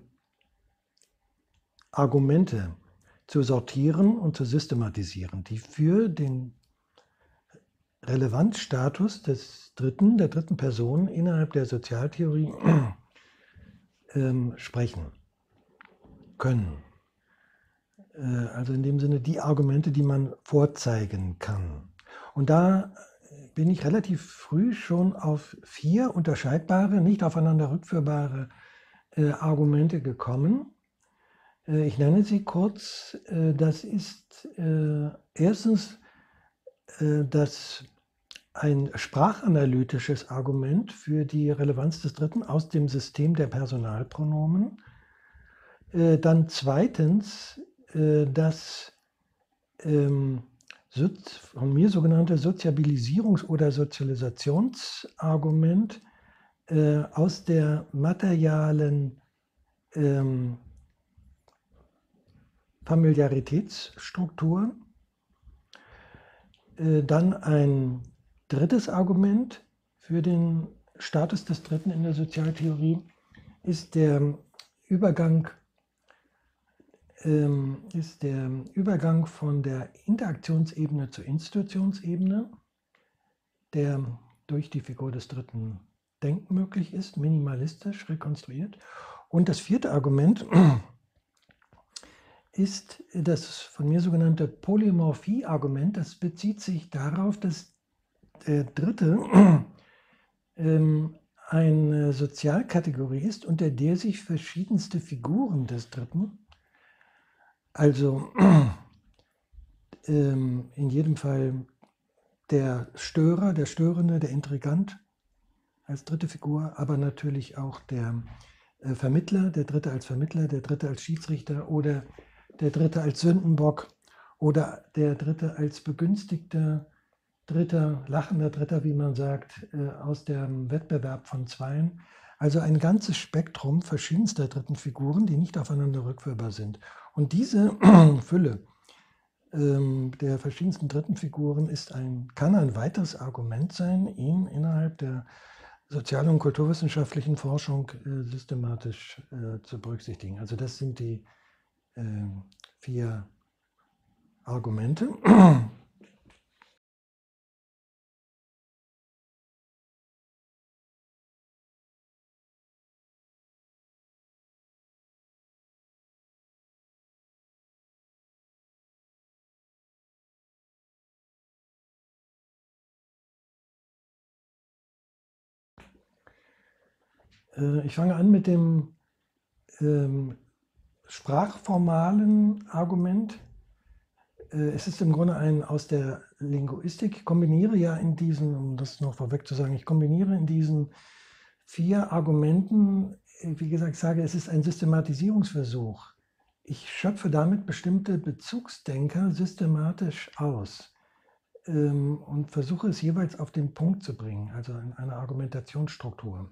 Argumente zu sortieren und zu systematisieren, die für den Relevanzstatus des Dritten, der dritten Person innerhalb der Sozialtheorie ähm, sprechen können. Äh, also in dem Sinne die Argumente, die man vorzeigen kann. Und da bin ich relativ früh schon auf vier unterscheidbare, nicht aufeinander rückführbare äh, Argumente gekommen. Äh, ich nenne sie kurz. Äh, das ist äh, erstens äh, das ein sprachanalytisches Argument für die Relevanz des Dritten aus dem System der Personalpronomen. Äh, dann zweitens äh, das ähm, von mir sogenannte Soziabilisierungs- oder Sozialisationsargument äh, aus der materialen ähm, Familiaritätsstruktur. Äh, dann ein drittes Argument für den Status des Dritten in der Sozialtheorie ist der Übergang ist der Übergang von der Interaktionsebene zur Institutionsebene, der durch die Figur des Dritten Denken möglich ist, minimalistisch rekonstruiert. Und das vierte Argument ist das von mir sogenannte Polymorphie-Argument. Das bezieht sich darauf, dass der Dritte eine Sozialkategorie ist, unter der sich verschiedenste Figuren des Dritten, also ähm, in jedem Fall der Störer, der Störende, der Intrigant als dritte Figur, aber natürlich auch der äh, Vermittler, der Dritte als Vermittler, der Dritte als Schiedsrichter oder der Dritte als Sündenbock oder der Dritte als Begünstigter, Dritter, lachender Dritter, wie man sagt, äh, aus dem Wettbewerb von Zweien. Also ein ganzes Spektrum verschiedenster dritten Figuren, die nicht aufeinander rückführbar sind. Und diese Fülle ähm, der verschiedensten dritten Figuren ist ein, kann ein weiteres Argument sein, ihn innerhalb der sozial- und kulturwissenschaftlichen Forschung äh, systematisch äh, zu berücksichtigen. Also das sind die äh, vier Argumente. Äh, ich fange an mit dem ähm, sprachformalen Argument. Äh, es ist im Grunde ein aus der Linguistik. Ich kombiniere ja in diesen, um das noch vorweg zu sagen, ich kombiniere in diesen vier Argumenten, wie gesagt, ich sage, es ist ein Systematisierungsversuch. Ich schöpfe damit bestimmte Bezugsdenker systematisch aus ähm, und versuche es jeweils auf den Punkt zu bringen, also in eine Argumentationsstruktur.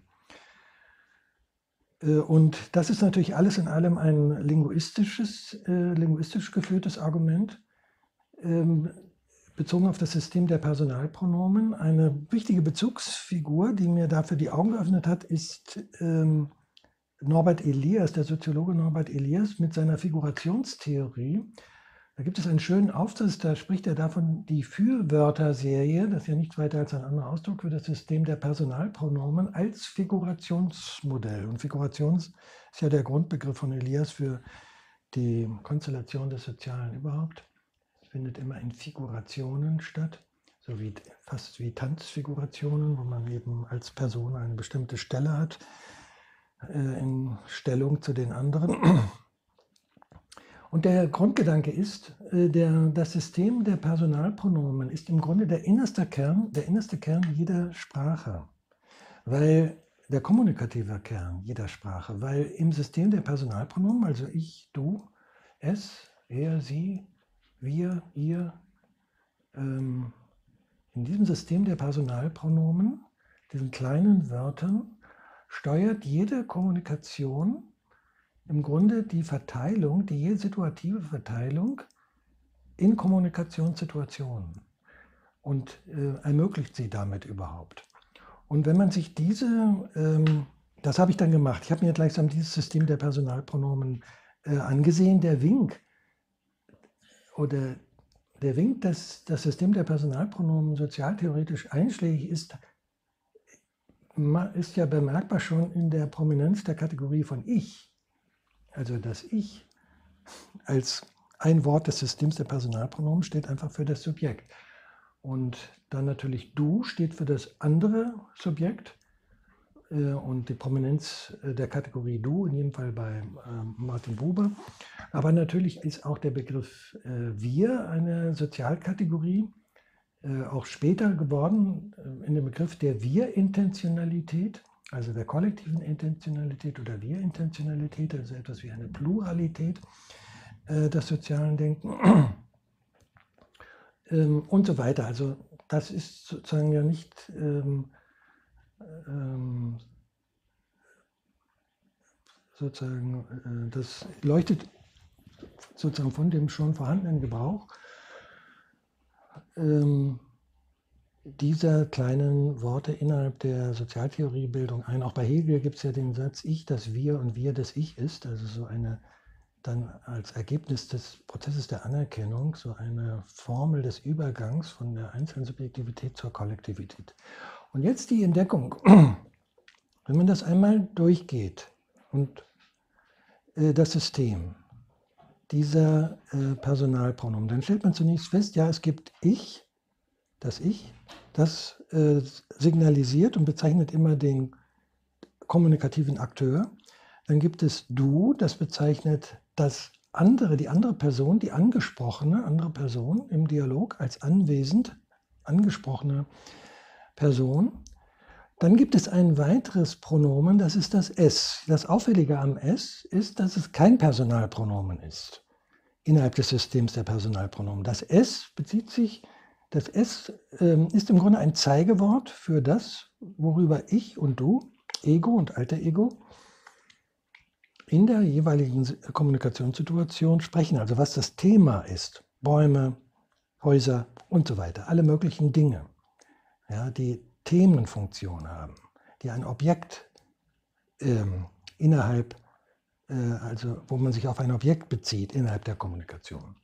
Äh, und das ist natürlich alles in allem ein linguistisches, äh, linguistisch geführtes Argument, ähm, bezogen auf das System der Personalpronomen. Eine wichtige Bezugsfigur, die mir dafür die Augen geöffnet hat, ist ähm, Norbert Elias, der Soziologe Norbert Elias mit seiner Figurationstheorie. Da gibt es einen schönen Aufsatz, da spricht er davon, die Fürwörterserie, das ist ja nichts weiter als ein anderer Ausdruck für das System der Personalpronomen, als Figurationsmodell. Und Figuration ist ja der Grundbegriff von Elias für die Konstellation des Sozialen überhaupt. Es findet immer in Figurationen statt, so wie, fast wie Tanzfigurationen, wo man eben als Person eine bestimmte Stelle hat, äh, in Stellung zu den anderen. Und der Grundgedanke ist, äh, der, das System der Personalpronomen ist im Grunde der innerste Kern, der innerste Kern jeder Sprache, weil der kommunikative Kern jeder Sprache, weil im System der Personalpronomen, also ich, du, es, er, sie, wir, ihr, ähm, in diesem System der Personalpronomen, diesen kleinen Wörtern, steuert jede Kommunikation im Grunde die Verteilung, die je situative Verteilung in Kommunikationssituationen und äh, ermöglicht sie damit überhaupt. Und wenn man sich diese, ähm, das habe ich dann gemacht, ich habe mir gleichsam dieses System der Personalpronomen äh, angesehen, der Wink oder der Wink, dass das System der Personalpronomen sozialtheoretisch einschlägig ist, ist ja bemerkbar schon in der Prominenz der Kategorie von Ich. Also das Ich als ein Wort des Systems der Personalpronomen steht einfach für das Subjekt. Und dann natürlich Du steht für das andere Subjekt äh, und die Prominenz äh, der Kategorie Du, in jedem Fall bei äh, Martin Buber. Aber natürlich ist auch der Begriff äh, Wir eine Sozialkategorie, äh, auch später geworden äh, in dem Begriff der Wir-Intentionalität, also der kollektiven Intentionalität oder Wir-Intentionalität, also etwas wie eine Pluralität äh, des sozialen Denken ähm, und so weiter. Also das ist sozusagen ja nicht ähm, ähm, sozusagen, äh, das leuchtet sozusagen von dem schon vorhandenen Gebrauch ähm, dieser kleinen Worte innerhalb der Sozialtheoriebildung ein. Auch bei Hegel gibt es ja den Satz Ich, das Wir und Wir, das Ich ist. Also so eine, dann als Ergebnis des Prozesses der Anerkennung, so eine Formel des Übergangs von der einzelnen Subjektivität zur Kollektivität. Und jetzt die Entdeckung. Wenn man das einmal durchgeht und äh, das System dieser äh, Personalpronomen, dann stellt man zunächst fest, ja, es gibt Ich, das Ich, das äh, signalisiert und bezeichnet immer den kommunikativen Akteur. Dann gibt es Du, das bezeichnet das andere, die andere Person, die angesprochene andere Person im Dialog als anwesend angesprochene Person. Dann gibt es ein weiteres Pronomen, das ist das Es. Das Auffällige am Es ist, dass es kein Personalpronomen ist innerhalb des Systems der Personalpronomen. Das Es bezieht sich, das Es ähm, ist im Grunde ein Zeigewort für das, worüber ich und du, Ego und Alter Ego, in der jeweiligen Kommunikationssituation sprechen. Also was das Thema ist. Bäume, Häuser und so weiter. Alle möglichen Dinge, ja, die Themenfunktion haben, die ein Objekt ähm, innerhalb, äh, also wo man sich auf ein Objekt bezieht innerhalb der Kommunikation.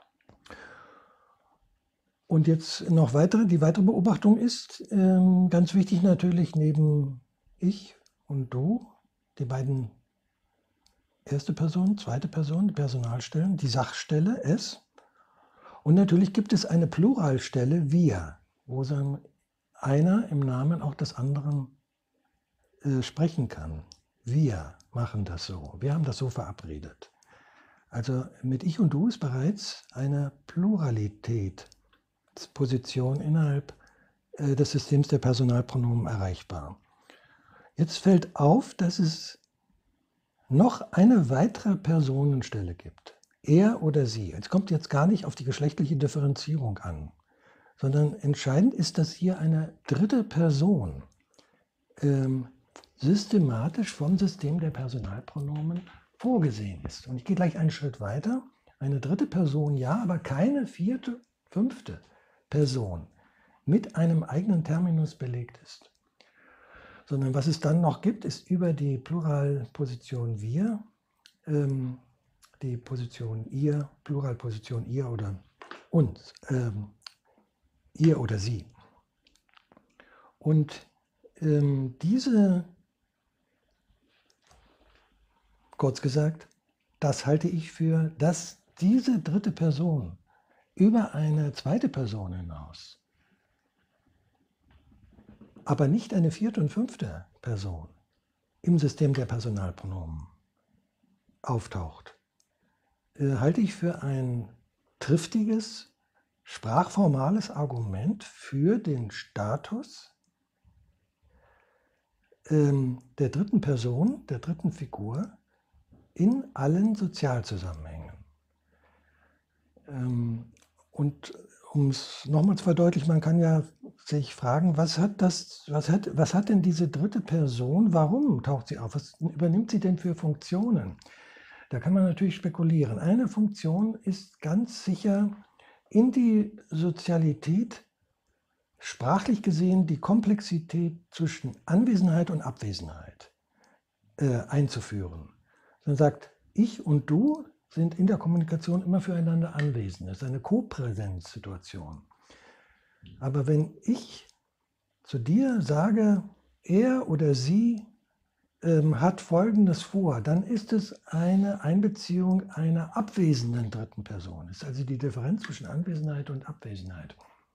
Und jetzt noch weitere, die weitere Beobachtung ist, ähm, ganz wichtig natürlich neben ich und du, die beiden erste Person, zweite Person, die Personalstellen, die Sachstelle, es. Und natürlich gibt es eine Pluralstelle, wir, wo dann einer im Namen auch des anderen äh, sprechen kann. Wir machen das so, wir haben das so verabredet. Also mit ich und du ist bereits eine Pluralitätsposition innerhalb äh, des Systems der Personalpronomen erreichbar. Jetzt fällt auf, dass es noch eine weitere Personenstelle gibt. Er oder sie. Es kommt jetzt gar nicht auf die geschlechtliche Differenzierung an, sondern entscheidend ist, dass hier eine dritte Person ähm, systematisch vom System der Personalpronomen vorgesehen ist. Und ich gehe gleich einen Schritt weiter. Eine dritte Person, ja, aber keine vierte, fünfte Person mit einem eigenen Terminus belegt ist. Sondern was es dann noch gibt, ist über die Pluralposition wir, ähm, die Position ihr, Pluralposition ihr oder uns, ähm, ihr oder sie. Und ähm, diese, kurz gesagt, das halte ich für, dass diese dritte Person über eine zweite Person hinaus, aber nicht eine vierte und fünfte Person im System der Personalpronomen auftaucht, äh, halte ich für ein triftiges, sprachformales Argument für den Status ähm, der dritten Person, der dritten Figur in allen Sozialzusammenhängen. Ähm, und um es nochmal zu verdeutlichen, man kann ja sich fragen, was hat, das, was, hat, was hat denn diese dritte Person, warum taucht sie auf, was übernimmt sie denn für Funktionen? Da kann man natürlich spekulieren. Eine Funktion ist ganz sicher in die Sozialität, sprachlich gesehen, die Komplexität zwischen Anwesenheit und Abwesenheit äh, einzuführen. Man sagt, ich und du sind in der Kommunikation immer füreinander anwesend. Das ist eine Kopräsenzsituation. Aber wenn ich zu dir sage, er oder sie ähm, hat Folgendes vor, dann ist es eine Einbeziehung einer abwesenden dritten Person. Das ist also die Differenz zwischen Anwesenheit und Abwesenheit.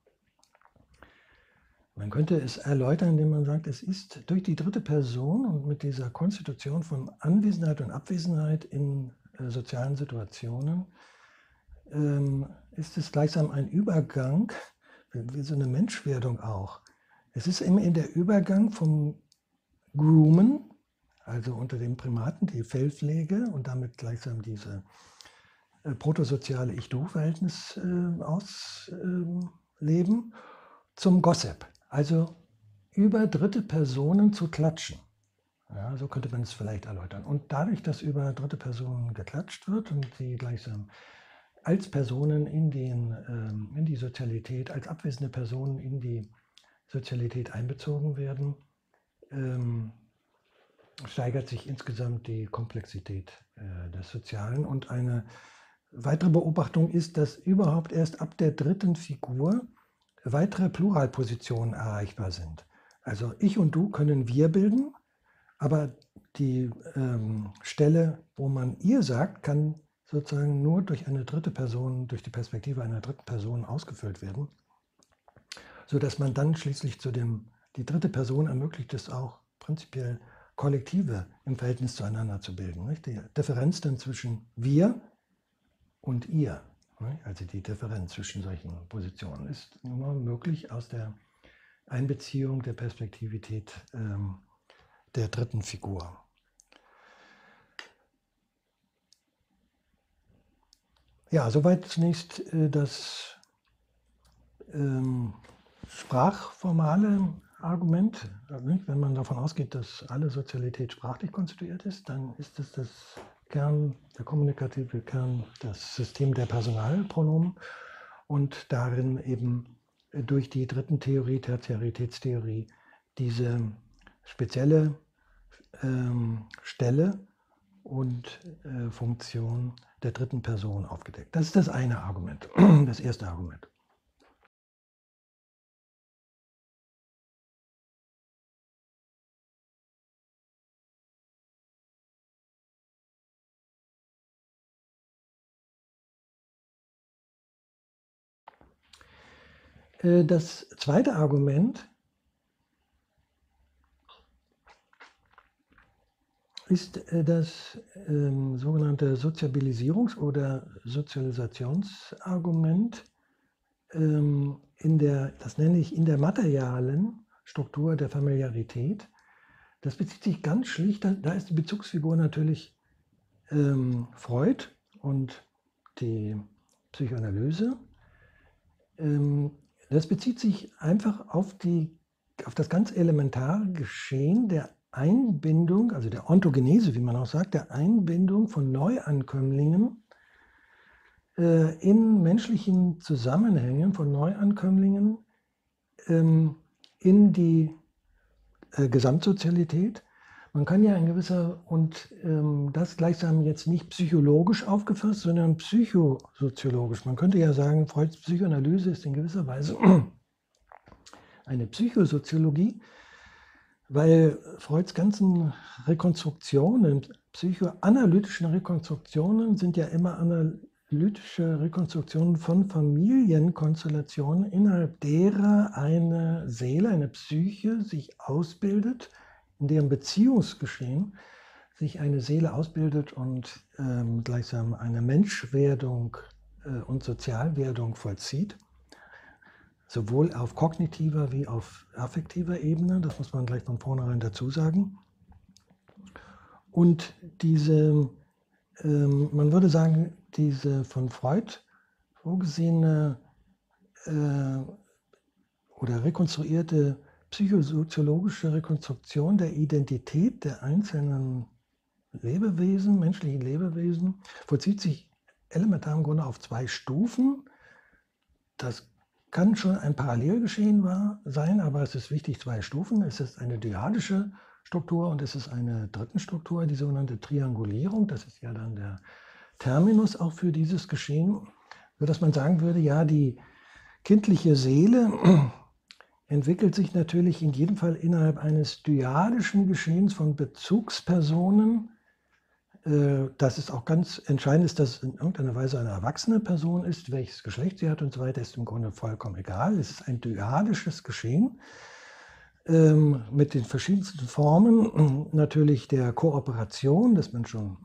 Man könnte es erläutern, indem man sagt, es ist durch die dritte Person und mit dieser Konstitution von Anwesenheit und Abwesenheit in äh, sozialen Situationen, ähm, ist es gleichsam ein Übergang, wie so eine Menschwerdung auch. Es ist immer in der Übergang vom Groomen, also unter den Primaten die Fellpflege und damit gleichsam diese äh, protosoziale Ich-Du-Verhältnis äh, ausleben, äh, zum Gossip. Also über dritte Personen zu klatschen. Ja, so könnte man es vielleicht erläutern. Und dadurch, dass über dritte Personen geklatscht wird und sie gleichsam als Personen in, den, ähm, in die Sozialität, als abwesende Personen in die Sozialität einbezogen werden, ähm, steigert sich insgesamt die Komplexität äh, des Sozialen. Und eine weitere Beobachtung ist, dass überhaupt erst ab der dritten Figur weitere Pluralpositionen erreichbar sind. Also ich und du können wir bilden, aber die ähm, Stelle, wo man ihr sagt, kann sozusagen nur durch eine dritte Person, durch die Perspektive einer dritten Person ausgefüllt werden, sodass man dann schließlich zu dem, die dritte Person ermöglicht es auch prinzipiell Kollektive im Verhältnis zueinander zu bilden. Nicht? Die Differenz dann zwischen wir und ihr. Also die Differenz zwischen solchen Positionen ist nur möglich aus der Einbeziehung der Perspektivität ähm, der dritten Figur. Ja, soweit zunächst äh, das ähm, sprachformale Argument. Also nicht, wenn man davon ausgeht, dass alle Sozialität sprachlich konstituiert ist, dann ist es das Kern, der kommunikative Kern, das System der Personalpronomen und darin eben durch die dritten Theorie, Tertiaritätstheorie, diese spezielle ähm, Stelle und äh, Funktion der dritten Person aufgedeckt. Das ist das eine Argument, das erste Argument. Das zweite Argument ist das ähm, sogenannte Soziabilisierungs- oder Sozialisationsargument ähm, in der, das nenne ich in der materialen Struktur der Familiarität. Das bezieht sich ganz schlicht, da, da ist die Bezugsfigur natürlich ähm, Freud und die Psychoanalyse. Ähm, das bezieht sich einfach auf, die, auf das ganz elementare Geschehen der Einbindung, also der Ontogenese, wie man auch sagt, der Einbindung von Neuankömmlingen äh, in menschlichen Zusammenhängen von Neuankömmlingen ähm, in die äh, Gesamtsozialität. Man kann ja in gewisser, und ähm, das gleichsam jetzt nicht psychologisch aufgefasst, sondern psychosoziologisch. Man könnte ja sagen, Freuds Psychoanalyse ist in gewisser Weise eine Psychosoziologie, weil Freuds ganzen Rekonstruktionen, psychoanalytischen Rekonstruktionen sind ja immer analytische Rekonstruktionen von Familienkonstellationen, innerhalb derer eine Seele, eine Psyche sich ausbildet, in deren Beziehungsgeschehen sich eine Seele ausbildet und ähm, gleichsam eine Menschwerdung äh, und Sozialwerdung vollzieht. Sowohl auf kognitiver wie auf affektiver Ebene, das muss man gleich von vornherein dazu sagen. Und diese, ähm, man würde sagen, diese von Freud vorgesehene äh, oder rekonstruierte psychosoziologische Rekonstruktion der Identität der einzelnen Lebewesen, menschlichen Lebewesen, vollzieht sich elementar im Grunde auf zwei Stufen. Das kann schon ein Parallelgeschehen war, sein, aber es ist wichtig, zwei Stufen. Es ist eine dyadische Struktur und es ist eine dritten Struktur, die sogenannte Triangulierung. Das ist ja dann der Terminus auch für dieses Geschehen, sodass man sagen würde, ja, die kindliche Seele entwickelt sich natürlich in jedem Fall innerhalb eines dyadischen Geschehens von Bezugspersonen. Das ist auch ganz entscheidend, ist, dass es in irgendeiner Weise eine erwachsene Person ist, welches Geschlecht sie hat und so weiter, ist im Grunde vollkommen egal. Es ist ein dyadisches Geschehen ähm, mit den verschiedensten Formen, natürlich der Kooperation, dass man schon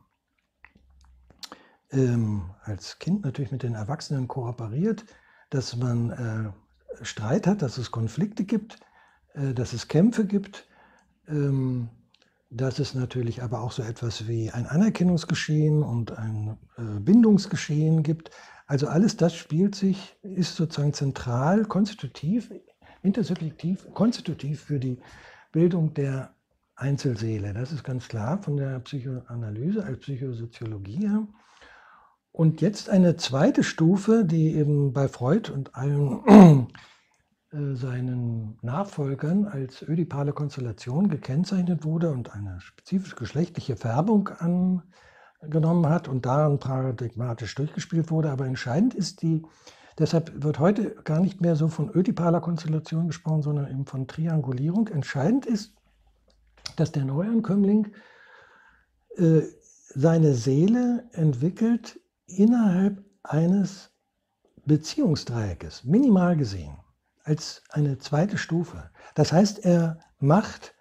ähm, als Kind natürlich mit den Erwachsenen kooperiert, dass man äh, Streit hat, dass es Konflikte gibt, äh, dass es Kämpfe gibt, ähm, dass es natürlich aber auch so etwas wie ein Anerkennungsgeschehen und ein äh, Bindungsgeschehen gibt. Also alles das spielt sich, ist sozusagen zentral, konstitutiv, intersubjektiv, konstitutiv für die Bildung der Einzelseele. Das ist ganz klar von der Psychoanalyse als Psychosoziologie her. Und jetzt eine zweite Stufe, die eben bei Freud und allen seinen Nachfolgern als ödipale Konstellation gekennzeichnet wurde und eine spezifisch geschlechtliche Färbung angenommen hat und daran paradigmatisch durchgespielt wurde. Aber entscheidend ist die, deshalb wird heute gar nicht mehr so von ödipaler Konstellation gesprochen, sondern eben von Triangulierung. Entscheidend ist, dass der Neuankömmling äh, seine Seele entwickelt innerhalb eines Beziehungsdreiecks, minimal gesehen, als eine zweite Stufe. Das heißt, er macht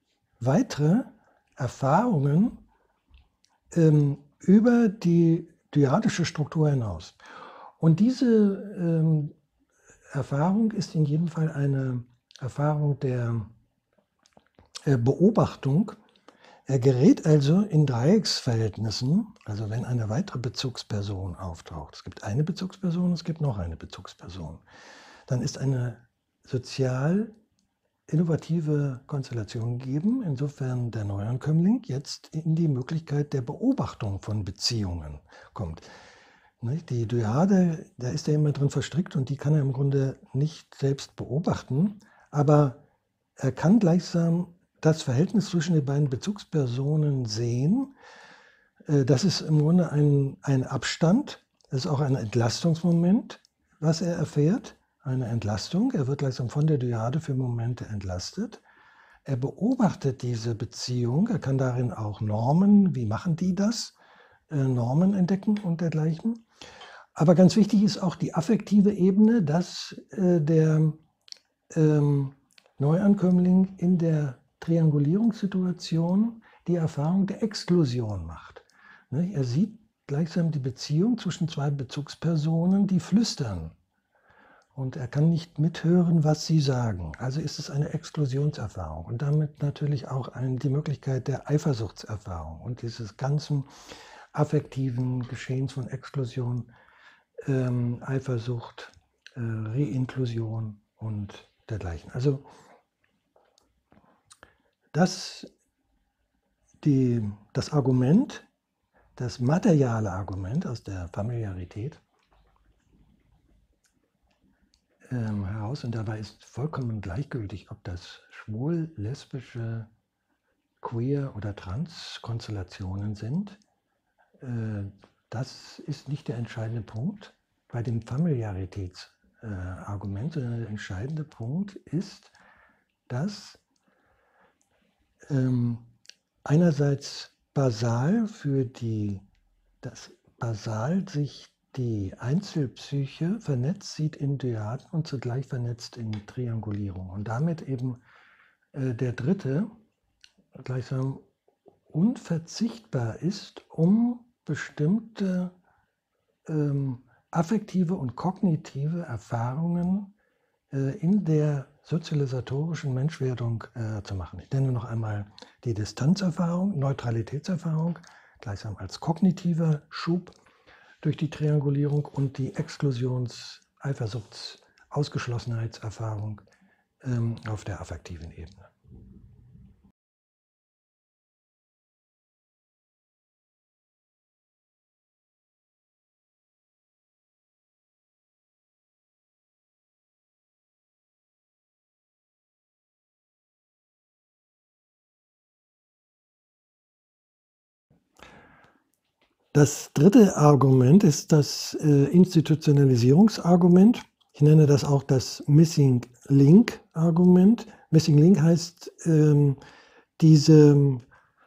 weitere Erfahrungen ähm, über die dyadische Struktur hinaus. Und diese ähm, Erfahrung ist in jedem Fall eine Erfahrung der äh, Beobachtung. Er gerät also in Dreiecksverhältnissen, also wenn eine weitere Bezugsperson auftaucht. Es gibt eine Bezugsperson, es gibt noch eine Bezugsperson. Dann ist eine sozial innovative Konstellation gegeben, insofern der Neuankömmling jetzt in die Möglichkeit der Beobachtung von Beziehungen kommt. Die Dyade, da ist er immer drin verstrickt und die kann er im Grunde nicht selbst beobachten, aber er kann gleichsam das Verhältnis zwischen den beiden Bezugspersonen sehen. Das ist im Grunde ein, ein Abstand, das ist auch ein Entlastungsmoment, was er erfährt, eine Entlastung. Er wird gleichsam von der Dyade für Momente entlastet. Er beobachtet diese Beziehung, er kann darin auch Normen, wie machen die das, Normen entdecken und dergleichen. Aber ganz wichtig ist auch die affektive Ebene, dass der ähm, Neuankömmling in der Triangulierungssituation die Erfahrung der Exklusion macht. Er sieht gleichsam die Beziehung zwischen zwei Bezugspersonen, die flüstern. Und er kann nicht mithören, was sie sagen. Also ist es eine Exklusionserfahrung und damit natürlich auch ein, die Möglichkeit der Eifersuchtserfahrung und dieses ganzen affektiven Geschehens von Exklusion, ähm, Eifersucht, äh, Reinklusion und dergleichen. Also das, die, das Argument, das materiale Argument aus der Familiarität ähm, heraus, und dabei ist vollkommen gleichgültig, ob das schwul, lesbische, queer oder trans Konstellationen sind, äh, das ist nicht der entscheidende Punkt bei dem Familiaritätsargument, äh, sondern der entscheidende Punkt ist, dass ähm, einerseits basal für die, das basal sich die Einzelpsyche vernetzt sieht in Dyaden und zugleich vernetzt in Triangulierung und damit eben äh, der dritte gleichsam unverzichtbar ist, um bestimmte ähm, affektive und kognitive Erfahrungen äh, in der sozialisatorischen Menschwerdung äh, zu machen. Ich nenne noch einmal die Distanzerfahrung, Neutralitätserfahrung, gleichsam als kognitiver Schub durch die Triangulierung und die Exklusions-, Eifersuchts-, Ausgeschlossenheitserfahrung ähm, auf der affektiven Ebene. Das dritte Argument ist das äh, Institutionalisierungsargument. Ich nenne das auch das Missing Link Argument. Missing Link heißt ähm, diese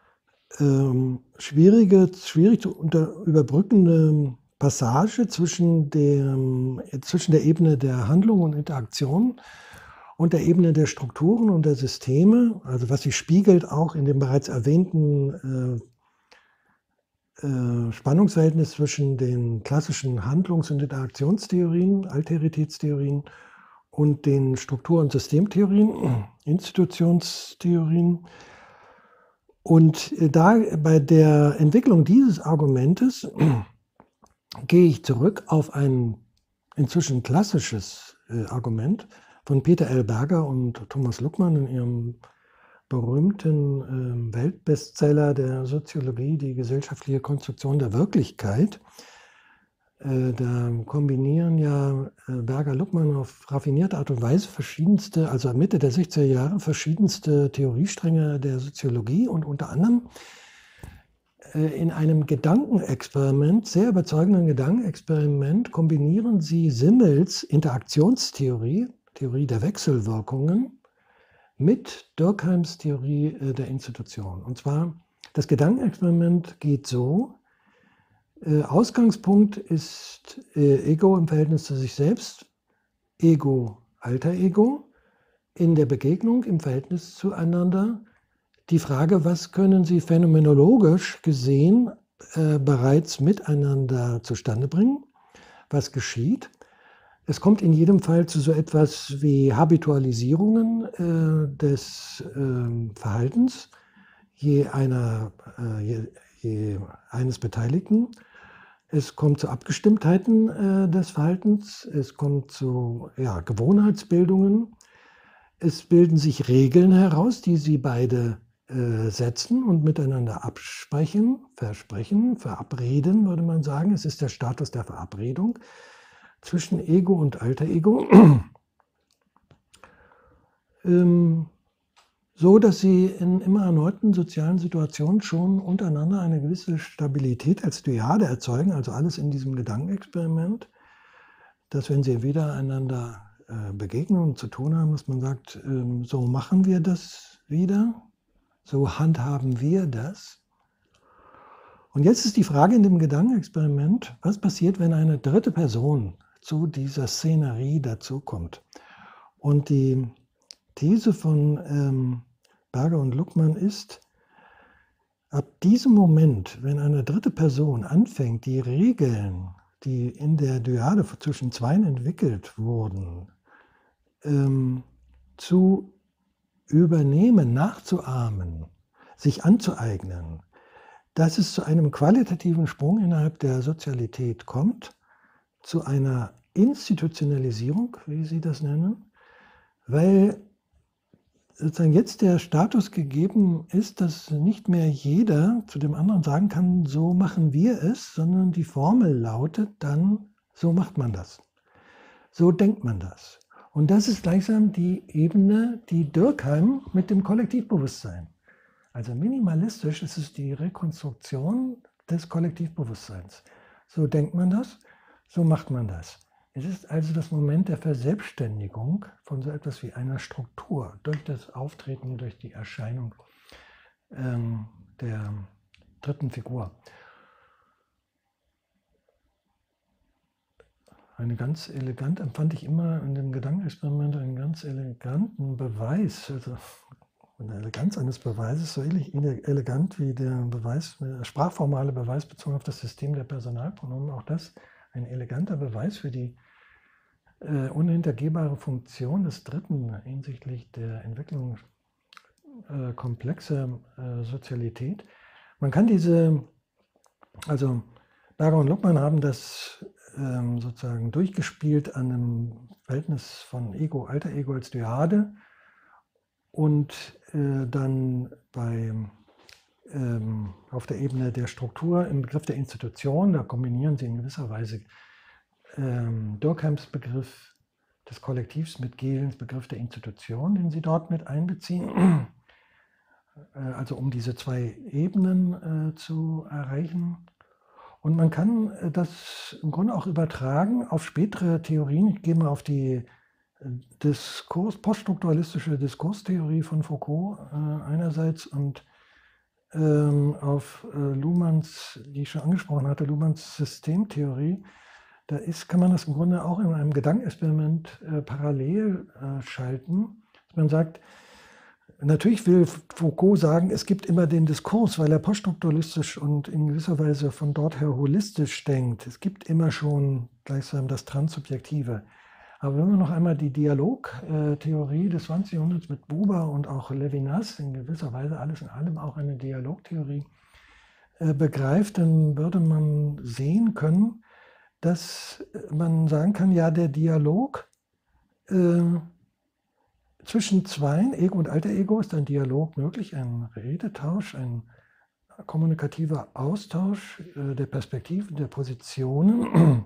ähm, schwierige, schwierig zu unter, überbrückende Passage zwischen, dem, zwischen der Ebene der Handlung und Interaktion und der Ebene der Strukturen und der Systeme, also was sich spiegelt auch in dem bereits erwähnten äh, Spannungsverhältnis zwischen den klassischen Handlungs- und Interaktionstheorien, Alteritätstheorien und den Struktur- und Systemtheorien, Institutionstheorien. Und da bei der Entwicklung dieses Argumentes gehe ich zurück auf ein inzwischen klassisches Argument von Peter L. Berger und Thomas Luckmann in ihrem berühmten äh, Weltbestseller der Soziologie, die gesellschaftliche Konstruktion der Wirklichkeit. Äh, da kombinieren ja äh, Berger-Luckmann auf raffinierte Art und Weise verschiedenste, also Mitte der sechziger Jahre, verschiedenste Theoriestränge der Soziologie und unter anderem äh, in einem Gedankenexperiment, sehr überzeugenden Gedankenexperiment, kombinieren sie Simmels Interaktionstheorie, Theorie der Wechselwirkungen, mit Durkheims Theorie der Institution. Und zwar, das Gedankenexperiment geht so, äh, Ausgangspunkt ist äh, Ego im Verhältnis zu sich selbst, Ego, Alter Ego, in der Begegnung, im Verhältnis zueinander, die Frage, was können Sie phänomenologisch gesehen äh, bereits miteinander zustande bringen. Was geschieht? Es kommt in jedem Fall zu so etwas wie Habitualisierungen äh, des äh, Verhaltens je, einer, äh, je, je eines Beteiligten. Es kommt zu Abgestimmtheiten äh, des Verhaltens, es kommt zu ja, Gewohnheitsbildungen. Es bilden sich Regeln heraus, die sie beide äh, setzen und miteinander absprechen, versprechen, verabreden, würde man sagen. Es ist der Status der Verabredung zwischen Ego und Alter Ego. ähm, so, dass sie in immer erneuten sozialen Situationen schon untereinander eine gewisse Stabilität als Dyade erzeugen, also alles in diesem Gedankenexperiment, dass wenn sie wieder einander äh, begegnen und zu tun haben, dass man sagt, ähm, so machen wir das wieder, so handhaben wir das. Und jetzt ist die Frage in dem Gedankenexperiment, was passiert, wenn eine dritte Person zu dieser Szenerie dazukommt? Und die These von ähm, Berger und Luckmann ist, ab diesem Moment, wenn eine dritte Person anfängt, die Regeln, die in der Dyade zwischen Zweien entwickelt wurden, ähm, zu übernehmen, nachzuahmen, sich anzueignen, dass es zu einem qualitativen Sprung innerhalb der Sozialität kommt, zu einer Institutionalisierung, wie Sie das nennen, weil sozusagen jetzt der Status gegeben ist, dass nicht mehr jeder zu dem anderen sagen kann, so machen wir es, sondern die Formel lautet dann, so macht man das. So denkt man das. Und das ist gleichsam die Ebene, die Durkheim mit dem Kollektivbewusstsein. Also minimalistisch ist es die Rekonstruktion des Kollektivbewusstseins. So denkt man das, so macht man das. Es ist also das Moment der Verselbstständigung von so etwas wie einer Struktur durch das Auftreten, durch die Erscheinung ähm, der dritten Figur. Eine ganz elegant, empfand ich immer in dem Gedankenexperiment einen ganz eleganten Beweis, also eine Eleganz eines Beweises, so ähnlich elegant wie der Beweis, der sprachformale Beweis bezogen auf das System der Personalpronomen, auch das ein eleganter Beweis für die äh, unhintergehbare Funktion des Dritten hinsichtlich der Entwicklung äh, komplexer äh, Sozialität. Man kann diese, also Berger und Luckmann haben das ähm, sozusagen durchgespielt an einem Verhältnis von Ego, Alter Ego als Dyade und äh, dann bei ähm, auf der Ebene der Struktur im Begriff der Institution, da kombinieren sie in gewisser Weise ähm, Durkheims Begriff des Kollektivs mit Gehlens Begriff der Institution, den sie dort mit einbeziehen, äh, also um diese zwei Ebenen äh, zu erreichen. Und man kann äh, das im Grunde auch übertragen auf spätere Theorien. Ich gehe mal auf die Diskurs, poststrukturalistische Diskurstheorie von Foucault äh, einerseits und ähm, auf äh, Luhmanns, die ich schon angesprochen hatte, Luhmanns Systemtheorie. Da ist, kann man das im Grunde auch in einem Gedankenexperiment äh, parallel äh, schalten. Man sagt, natürlich will Foucault sagen, es gibt immer den Diskurs, weil er poststrukturalistisch und in gewisser Weise von dort her holistisch denkt. Es gibt immer schon gleichsam das Transsubjektive. Aber wenn man noch einmal die Dialogtheorie des zwanzigsten Jahrhunderts mit Buber und auch Levinas, in gewisser Weise alles in allem auch eine Dialogtheorie, äh, begreift, dann würde man sehen können, dass man sagen kann, ja, der Dialog äh, zwischen Zweien, Ego und Alter Ego, ist ein Dialog möglich, ein Redetausch, ein kommunikativer Austausch äh, der Perspektiven, der Positionen.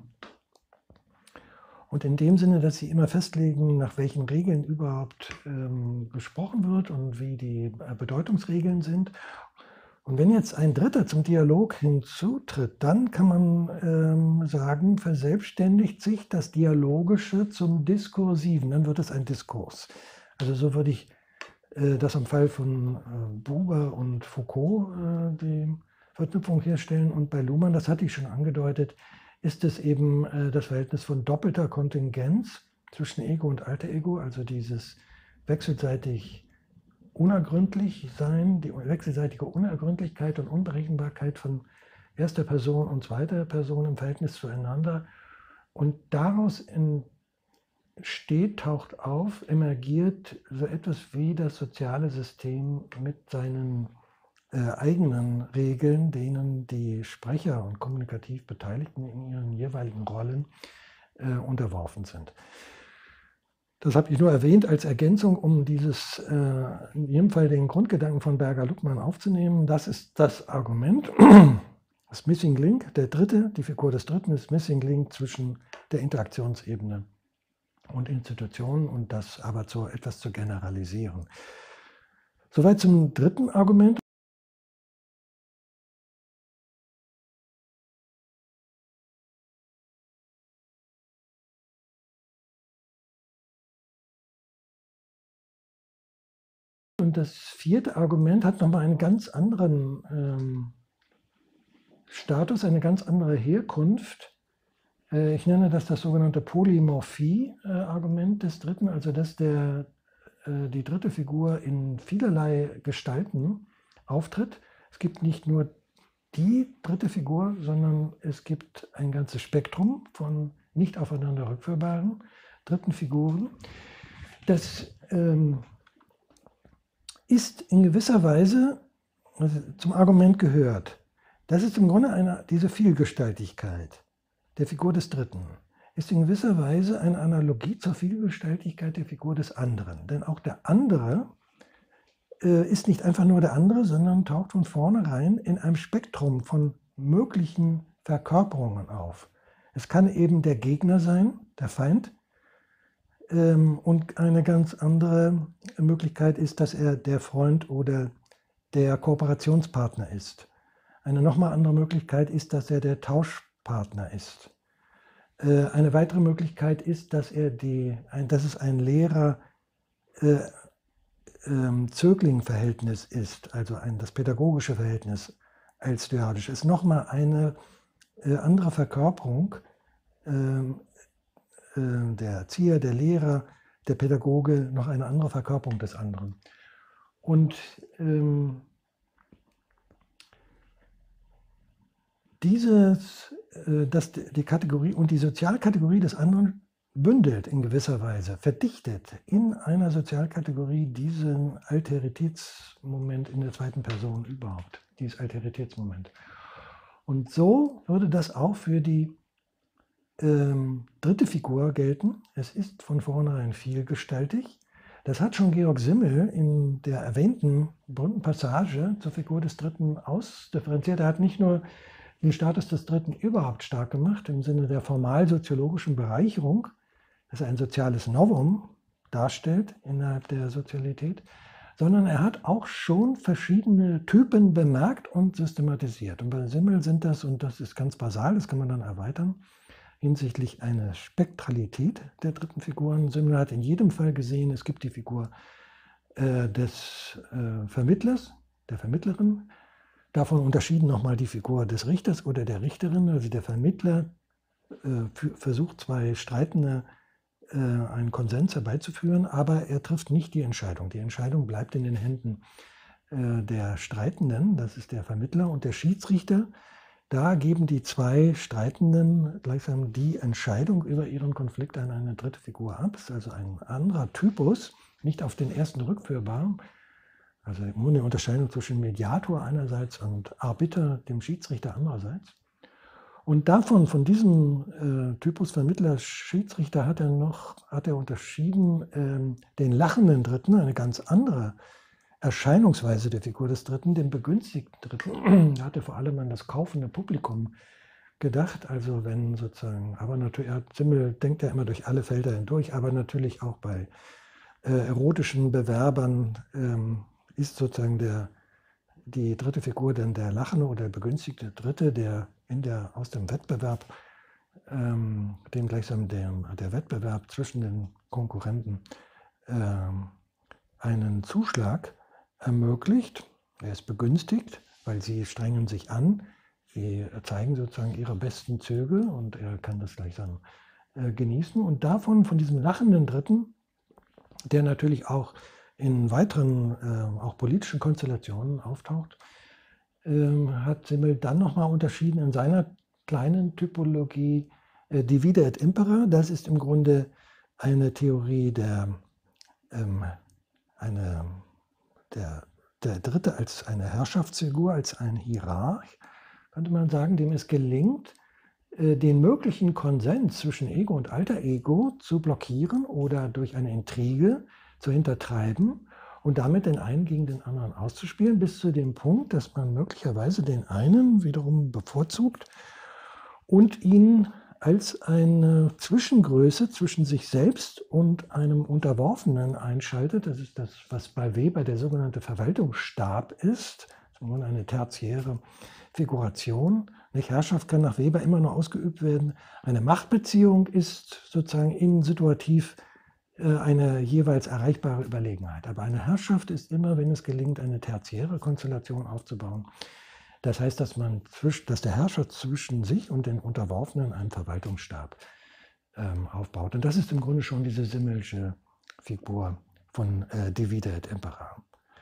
Und in dem Sinne, dass sie immer festlegen, nach welchen Regeln überhaupt ähm, gesprochen wird und wie die äh, Bedeutungsregeln sind. Und wenn jetzt ein Dritter zum Dialog hinzutritt, dann kann man ähm, sagen, verselbstständigt sich das Dialogische zum Diskursiven. Dann wird es ein Diskurs. Also so würde ich äh, das am Fall von äh, Buber und Foucault äh, die Verknüpfung herstellen. Und bei Luhmann, das hatte ich schon angedeutet, ist es eben äh, das Verhältnis von doppelter Kontingenz zwischen Ego und Alter Ego, also dieses wechselseitig unergründlich sein, die wechselseitige Unergründlichkeit und Unberechenbarkeit von erster Person und zweiter Person im Verhältnis zueinander. Und daraus entsteht, taucht auf, emergiert so etwas wie das soziale System mit seinen äh, eigenen Regeln, denen die Sprecher und kommunikativ Beteiligten in ihren jeweiligen Rollen äh, unterworfen sind. Das habe ich nur erwähnt als Ergänzung, um dieses, äh, in jedem Fall den Grundgedanken von Berger-Luckmann aufzunehmen. Das ist das Argument, das Missing Link, der Dritte, die Figur des Dritten ist Missing Link zwischen der Interaktionsebene und Institutionen und das aber zu etwas zu generalisieren. Soweit zum dritten Argument. Und das vierte Argument hat nochmal einen ganz anderen ähm, Status, eine ganz andere Herkunft. Äh, ich nenne das das sogenannte Polymorphie-Argument äh, des Dritten, also dass der, äh, die dritte Figur in vielerlei Gestalten auftritt. Es gibt nicht nur die dritte Figur, sondern es gibt ein ganzes Spektrum von nicht aufeinander rückführbaren dritten Figuren. Das ähm, ist in gewisser Weise also zum Argument gehört. Das ist im Grunde eine, diese Vielgestaltigkeit der Figur des Dritten ist in gewisser Weise eine Analogie zur Vielgestaltigkeit der Figur des anderen. Denn auch der andere äh, ist nicht einfach nur der andere, sondern taucht von vornherein in einem Spektrum von möglichen Verkörperungen auf. Es kann eben der Gegner sein, der Feind, und eine ganz andere Möglichkeit ist, dass er der Freund oder der Kooperationspartner ist. Eine nochmal andere Möglichkeit ist, dass er der Tauschpartner ist. Eine weitere Möglichkeit ist, dass, er die, dass es ein Lehrer-Zögling-Verhältnis ist, also ein, das pädagogische Verhältnis als dyadisch ist. Nochmal eine andere Verkörperung der Erzieher, der Lehrer, der Pädagoge, noch eine andere Verkörperung des anderen. Und ähm, dieses, äh, das, die Kategorie und die Sozialkategorie des anderen bündelt in gewisser Weise, verdichtet in einer Sozialkategorie diesen Alteritätsmoment in der zweiten Person überhaupt, dieses Alteritätsmoment. Und so würde das auch für die Ähm, dritte Figur gelten. Es ist von vornherein vielgestaltig. Das hat schon Georg Simmel in der erwähnten berühmten Passage zur Figur des Dritten ausdifferenziert. Er hat nicht nur den Status des Dritten überhaupt stark gemacht, im Sinne der formal-soziologischen Bereicherung, dass er ein soziales Novum darstellt innerhalb der Sozialität, sondern er hat auch schon verschiedene Typen bemerkt und systematisiert. Und bei Simmel sind das, und das ist ganz basal, das kann man dann erweitern, hinsichtlich einer Spektralität der dritten Figuren. Simmel hat in jedem Fall gesehen, es gibt die Figur äh, des äh, Vermittlers, der Vermittlerin. Davon unterschieden nochmal die Figur des Richters oder der Richterin. Also der Vermittler äh, versucht zwei Streitende äh, einen Konsens herbeizuführen, aber er trifft nicht die Entscheidung. Die Entscheidung bleibt in den Händen äh, der Streitenden, das ist der Vermittler, und der Schiedsrichter. Da geben die zwei Streitenden gleichsam die Entscheidung über ihren Konflikt an eine dritte Figur ab. Das ist also ein anderer Typus, nicht auf den ersten rückführbar. Also nur eine Unterscheidung zwischen Mediator einerseits und Arbiter, dem Schiedsrichter andererseits. Und davon, von diesem äh, Typus Vermittler, Schiedsrichter, hat er noch, hat er unterschieden ähm, den lachenden Dritten, eine ganz andere Erscheinungsweise der Figur des Dritten, den begünstigten Dritten. Da hat er vor allem an das kaufende Publikum gedacht. Also wenn sozusagen, aber natürlich, Simmel denkt ja immer durch alle Felder hindurch, aber natürlich auch bei äh, erotischen Bewerbern ähm, ist sozusagen der, die dritte Figur dann der lachende oder begünstigte Dritte, der, in der aus dem Wettbewerb, ähm, dem gleichsam der, der Wettbewerb zwischen den Konkurrenten ähm, einen Zuschlag ermöglicht. Er ist begünstigt, weil sie strengen sich an, sie zeigen sozusagen ihre besten Züge und er kann das gleichsam äh, genießen. Und davon, von diesem lachenden Dritten, der natürlich auch in weiteren, äh, auch politischen Konstellationen auftaucht, ähm, hat Simmel dann nochmal unterschieden in seiner kleinen Typologie äh, Divide et Impera. Das ist im Grunde eine Theorie der, ähm, eine, der, der Dritte als eine Herrschaftsfigur, als ein Hierarch, könnte man sagen, dem es gelingt, äh, den möglichen Konsens zwischen Ego und Alter Ego zu blockieren oder durch eine Intrige zu hintertreiben und damit den einen gegen den anderen auszuspielen, bis zu dem Punkt, dass man möglicherweise den einen wiederum bevorzugt und ihn als eine Zwischengröße zwischen sich selbst und einem Unterworfenen einschaltet. Das ist das, was bei Weber der sogenannte Verwaltungsstab ist, sondern eine tertiäre Figuration. Nicht? Herrschaft kann nach Weber immer nur ausgeübt werden. Eine Machtbeziehung ist sozusagen in situativ eine jeweils erreichbare Überlegenheit. Aber eine Herrschaft ist immer, wenn es gelingt, eine tertiäre Konstellation aufzubauen. Das heißt, dass, man zwisch, dass der Herrscher zwischen sich und den Unterworfenen einen Verwaltungsstab ähm, aufbaut. Und das ist im Grunde schon diese Simmelsche Figur von äh, Divide et Impera.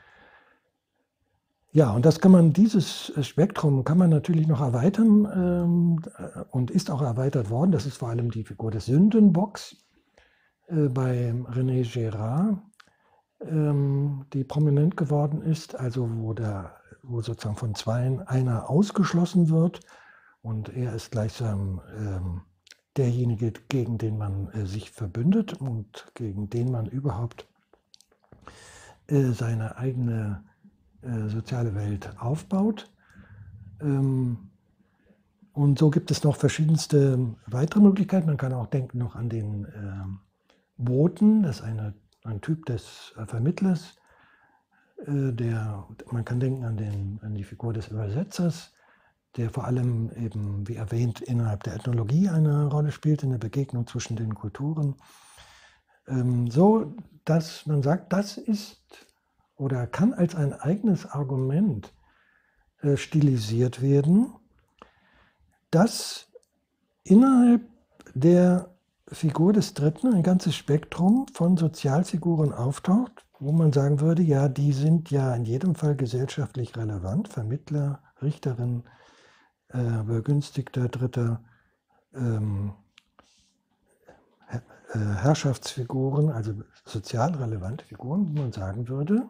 Ja, und das kann man, dieses Spektrum kann man natürlich noch erweitern ähm, und ist auch erweitert worden. Das ist vor allem die Figur des Sündenbocks äh, bei René Girard, ähm, die prominent geworden ist, also wo, der, wo sozusagen von zweien einer ausgeschlossen wird und er ist gleichsam ähm, derjenige, gegen den man äh, sich verbündet und gegen den man überhaupt äh, seine eigene äh, soziale Welt aufbaut. Ähm, und so gibt es noch verschiedenste weitere Möglichkeiten. Man kann auch denken noch an den äh, Boten, das ist eine, ein Typ des äh, Vermittlers. Äh, der, man kann denken an, den, an die Figur des Übersetzers, der vor allem eben, wie erwähnt, innerhalb der Ethnologie eine Rolle spielt, in der Begegnung zwischen den Kulturen. Ähm, so, dass man sagt, das ist oder kann als ein eigenes Argument äh, stilisiert werden, dass innerhalb der Figur des Dritten ein ganzes Spektrum von Sozialfiguren auftaucht, wo man sagen würde, ja, die sind ja in jedem Fall gesellschaftlich relevant, Vermittler, Richterin, äh, Begünstigter, Dritter, ähm, Herrschaftsfiguren, also sozial relevante Figuren, wo man sagen würde,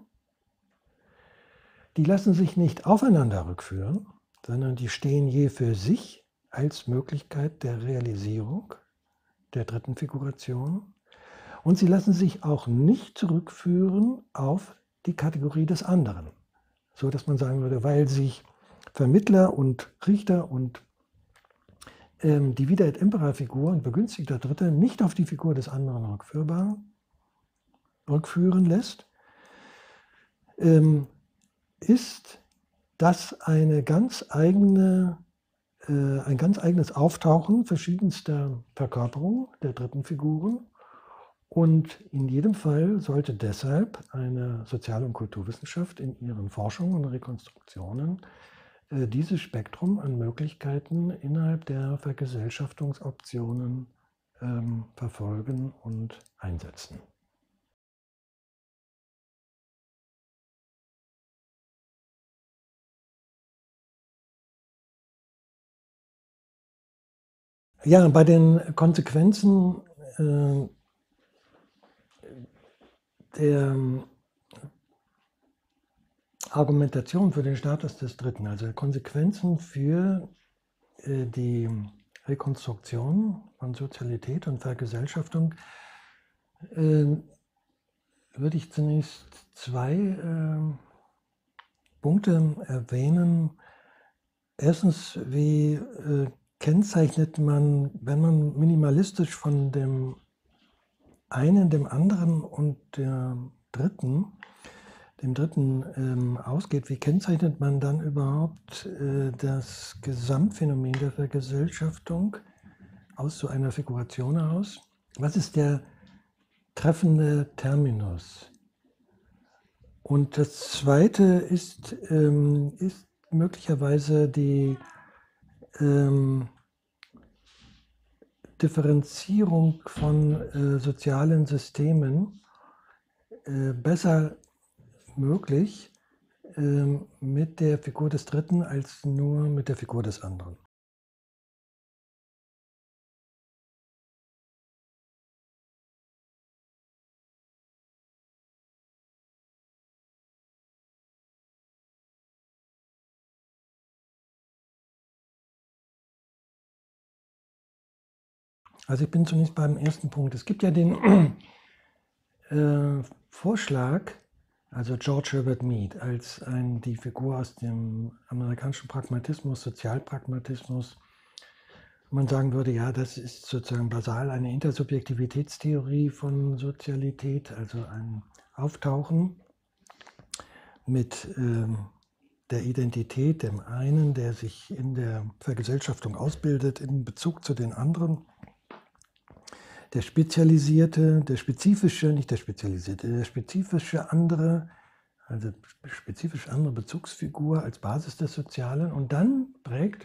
die lassen sich nicht aufeinander rückführen, sondern die stehen je für sich als Möglichkeit der Realisierung der dritten Figuration. Und sie lassen sich auch nicht zurückführen auf die Kategorie des anderen. So dass man sagen würde, weil sich Vermittler und Richter und ähm, Divide et Impera Figur und begünstigter Dritter nicht auf die Figur des anderen rückführbar, rückführen lässt, ähm, ist das eine ganz eigene, äh, ein ganz eigenes Auftauchen verschiedenster Verkörperungen der dritten Figuren. Und in jedem Fall sollte deshalb eine Sozial- und Kulturwissenschaft in ihren Forschungen und Rekonstruktionen äh, dieses Spektrum an Möglichkeiten innerhalb der Vergesellschaftungsoptionen ähm, verfolgen und einsetzen. Ja, bei den Konsequenzen äh, der Argumentation für den Status des Dritten, also Konsequenzen für äh, die Rekonstruktion von Sozialität und Vergesellschaftung, äh, würde ich zunächst zwei äh, Punkte erwähnen. Erstens, wie äh, kennzeichnet man, wenn man minimalistisch von dem einen, dem anderen und der Dritten, dem Dritten ähm, ausgeht, wie kennzeichnet man dann überhaupt äh, das Gesamtphänomen der Vergesellschaftung aus so einer Figuration heraus? Was ist der treffende Terminus? Und das Zweite ist, ähm, ist möglicherweise die ähm, Differenzierung von äh, sozialen Systemen äh, besser möglich, ähm, mit der Figur des Dritten als nur mit der Figur des anderen. Also ich bin zunächst beim ersten Punkt. Es gibt ja den äh, Vorschlag, also George Herbert Mead als ein, die Figur aus dem amerikanischen Pragmatismus, Sozialpragmatismus. Man sagen würde, ja, das ist sozusagen basal eine Intersubjektivitätstheorie von Sozialität, also ein Auftauchen mit ähm, der Identität dem einen, der sich in der Vergesellschaftung ausbildet, in Bezug zu den anderen. Der spezialisierte, der spezifische, nicht der spezialisierte, der spezifische andere, also spezifisch andere Bezugsfigur als Basis des Sozialen. Und dann prägt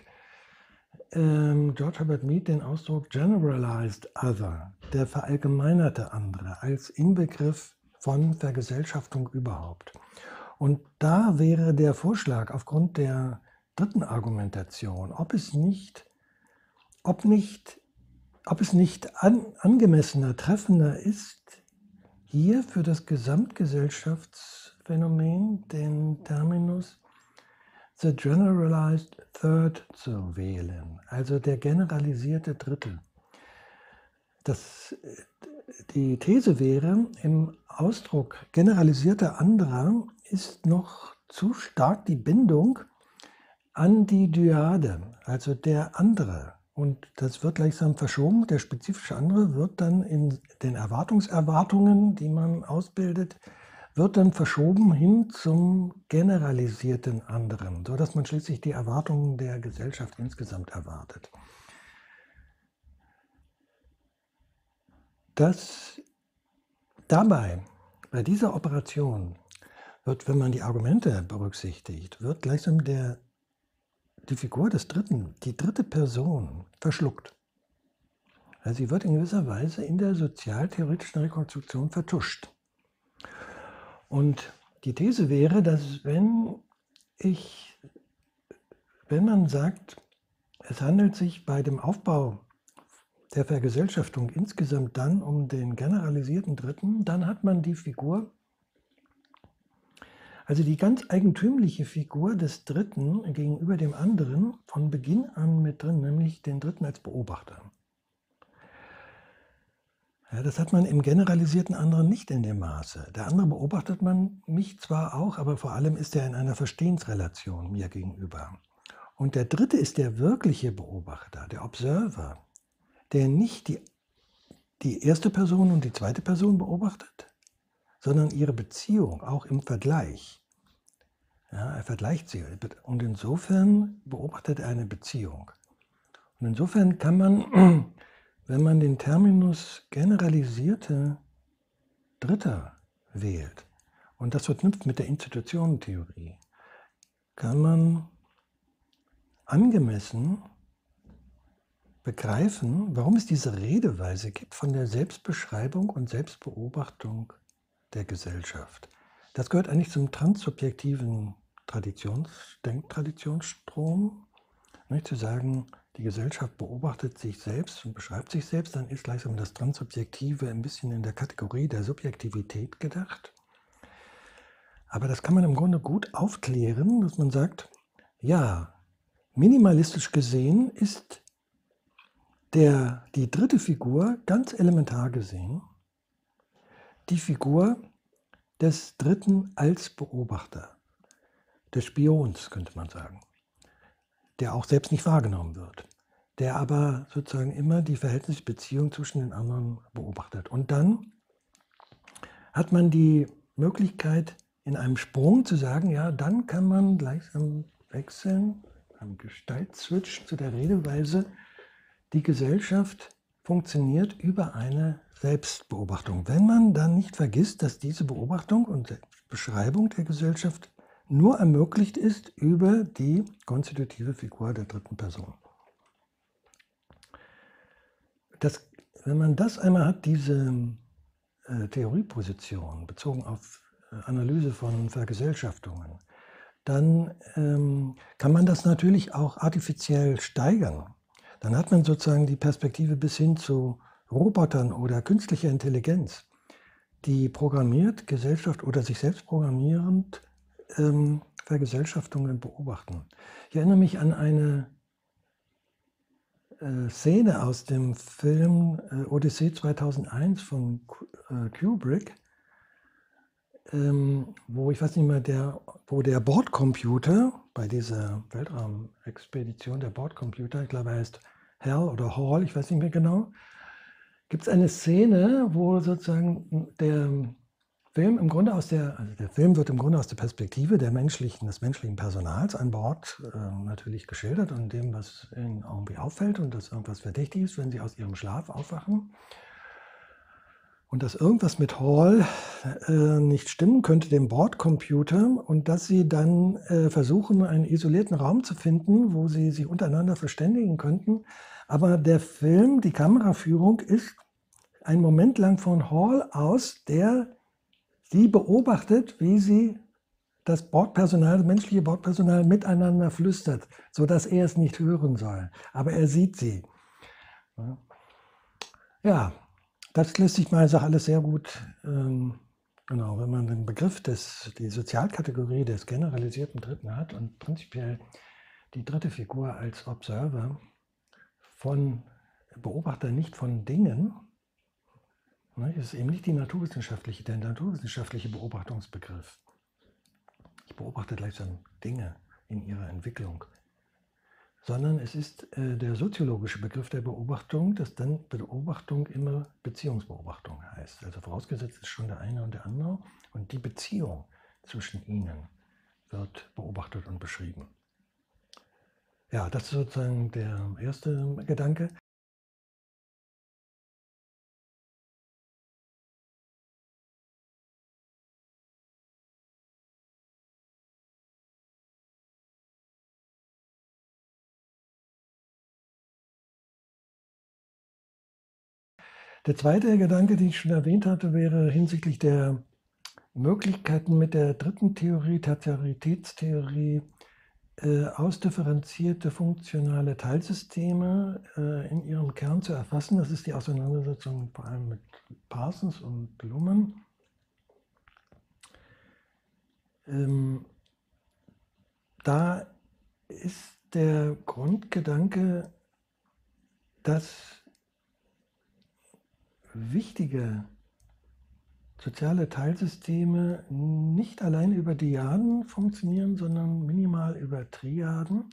ähm, George Herbert Mead den Ausdruck Generalized Other, der verallgemeinerte andere, als Inbegriff von Vergesellschaftung überhaupt. Und da wäre der Vorschlag aufgrund der dritten Argumentation, ob es nicht, ob nicht, ob es nicht an, angemessener, treffender ist, hier für das Gesamtgesellschaftsphänomen den Terminus the generalized third zu wählen, also der generalisierte Dritte. Das, die These wäre, im Ausdruck generalisierter anderer ist noch zu stark die Bindung an die Dyade, also der andere. Und das wird gleichsam verschoben. Der spezifische andere wird dann in den Erwartungserwartungen, die man ausbildet, wird dann verschoben hin zum generalisierten anderen, sodass man schließlich die Erwartungen der Gesellschaft insgesamt erwartet. Das dabei, bei dieser Operation, wird, wenn man die Argumente berücksichtigt, wird gleichsam der, die Figur des Dritten, die dritte Person, verschluckt. Also sie wird in gewisser Weise in der sozialtheoretischen Rekonstruktion vertuscht. Und die These wäre, dass wenn ich, wenn man sagt, es handelt sich bei dem Aufbau der Vergesellschaftung insgesamt dann um den generalisierten Dritten, dann hat man die Figur, also die ganz eigentümliche Figur des Dritten gegenüber dem anderen von Beginn an mit drin, nämlich den Dritten als Beobachter. Ja, das hat man im generalisierten anderen nicht in dem Maße. Der andere beobachtet man mich zwar auch, aber vor allem ist er in einer Verstehensrelation mir gegenüber. Und der Dritte ist der wirkliche Beobachter, der Observer, der nicht die, die erste Person und die zweite Person beobachtet, sondern ihre Beziehung, auch im Vergleich. Ja, er vergleicht sie und insofern beobachtet er eine Beziehung. Und insofern kann man, wenn man den Terminus generalisierte Dritter wählt und das verknüpft mit der Institutionentheorie, kann man angemessen begreifen, warum es diese Redeweise gibt von der Selbstbeschreibung und Selbstbeobachtung der Gesellschaft. Das gehört eigentlich zum transsubjektiven Traditions Denktraditionsstrom, nicht zu sagen, die Gesellschaft beobachtet sich selbst und beschreibt sich selbst, dann ist gleichsam das Transsubjektive ein bisschen in der Kategorie der Subjektivität gedacht. Aber das kann man im Grunde gut aufklären, dass man sagt, ja, minimalistisch gesehen ist der, die dritte Figur, ganz elementar gesehen, die Figur des Dritten als Beobachter, des Spions, könnte man sagen, der auch selbst nicht wahrgenommen wird, der aber sozusagen immer die Verhältnisbeziehung zwischen den anderen beobachtet. Und dann hat man die Möglichkeit, in einem Sprung zu sagen, ja, dann kann man gleichsam wechseln, am Gestaltswitch zu der Redeweise, die Gesellschaft funktioniert über eine Selbstbeobachtung. Wenn man dann nicht vergisst, dass diese Beobachtung und Beschreibung der Gesellschaft nur ermöglicht ist über die konstitutive Figur der dritten Person. Das, wenn man das einmal hat, diese äh, Theorieposition bezogen auf äh, Analyse von Vergesellschaftungen, dann ähm, kann man das natürlich auch artifiziell steigern. Dann hat man sozusagen die Perspektive bis hin zu Robotern oder künstlicher Intelligenz, die programmiert Gesellschaft oder sich selbst programmierend ähm, Vergesellschaftungen beobachten. Ich erinnere mich an eine äh, Szene aus dem Film äh, Odyssee zweitausendeins von äh, Kubrick, ähm, wo ich weiß nicht mehr, der, wo der Bordcomputer bei dieser Weltraumexpedition, der Bordcomputer, ich glaube er heißt Hal oder Hall, ich weiß nicht mehr genau, gibt es eine Szene, wo sozusagen der Film im Grunde aus der, also der Film wird im Grunde aus der Perspektive der menschlichen, des menschlichen Personals an Bord äh, natürlich geschildert und dem, was ihnen irgendwie auffällt und dass irgendwas verdächtig ist, wenn sie aus ihrem Schlaf aufwachen. Und dass irgendwas mit Hall äh, nicht stimmen könnte, dem Bordcomputer, und dass sie dann äh, versuchen, einen isolierten Raum zu finden, wo sie sich untereinander verständigen könnten. Aber der Film, die Kameraführung ist einen Moment lang von Hall aus, der sie beobachtet, wie sie das Bordpersonal, das menschliche Bordpersonal miteinander flüstert, sodass er es nicht hören soll. Aber er sieht sie. Ja, das lässt sich mal, sag alles sehr gut, ähm, genau, wenn man den Begriff des, die Sozialkategorie des generalisierten Dritten hat und prinzipiell die dritte Figur als Observer von Beobachter, nicht von Dingen, ne, ist eben nicht die naturwissenschaftliche, der naturwissenschaftliche Beobachtungsbegriff. Ich beobachte gleichsam Dinge in ihrer Entwicklung, sondern es ist äh, der soziologische Begriff der Beobachtung, dass dann Beobachtung immer Beziehungsbeobachtung heißt. Also vorausgesetzt ist schon der eine und der andere und die Beziehung zwischen ihnen wird beobachtet und beschrieben. Ja, das ist sozusagen der erste Gedanke. Der zweite Gedanke, den ich schon erwähnt hatte, wäre hinsichtlich der Möglichkeiten mit der dritten Theorie, Tertiaritätstheorie, äh, ausdifferenzierte funktionale Teilsysteme äh, in ihrem Kern zu erfassen. Das ist die Auseinandersetzung vor allem mit Parsons und Luhmann. Ähm, da ist der Grundgedanke, dass wichtige soziale Teilsysteme nicht allein über Dyaden funktionieren, sondern minimal über Triaden.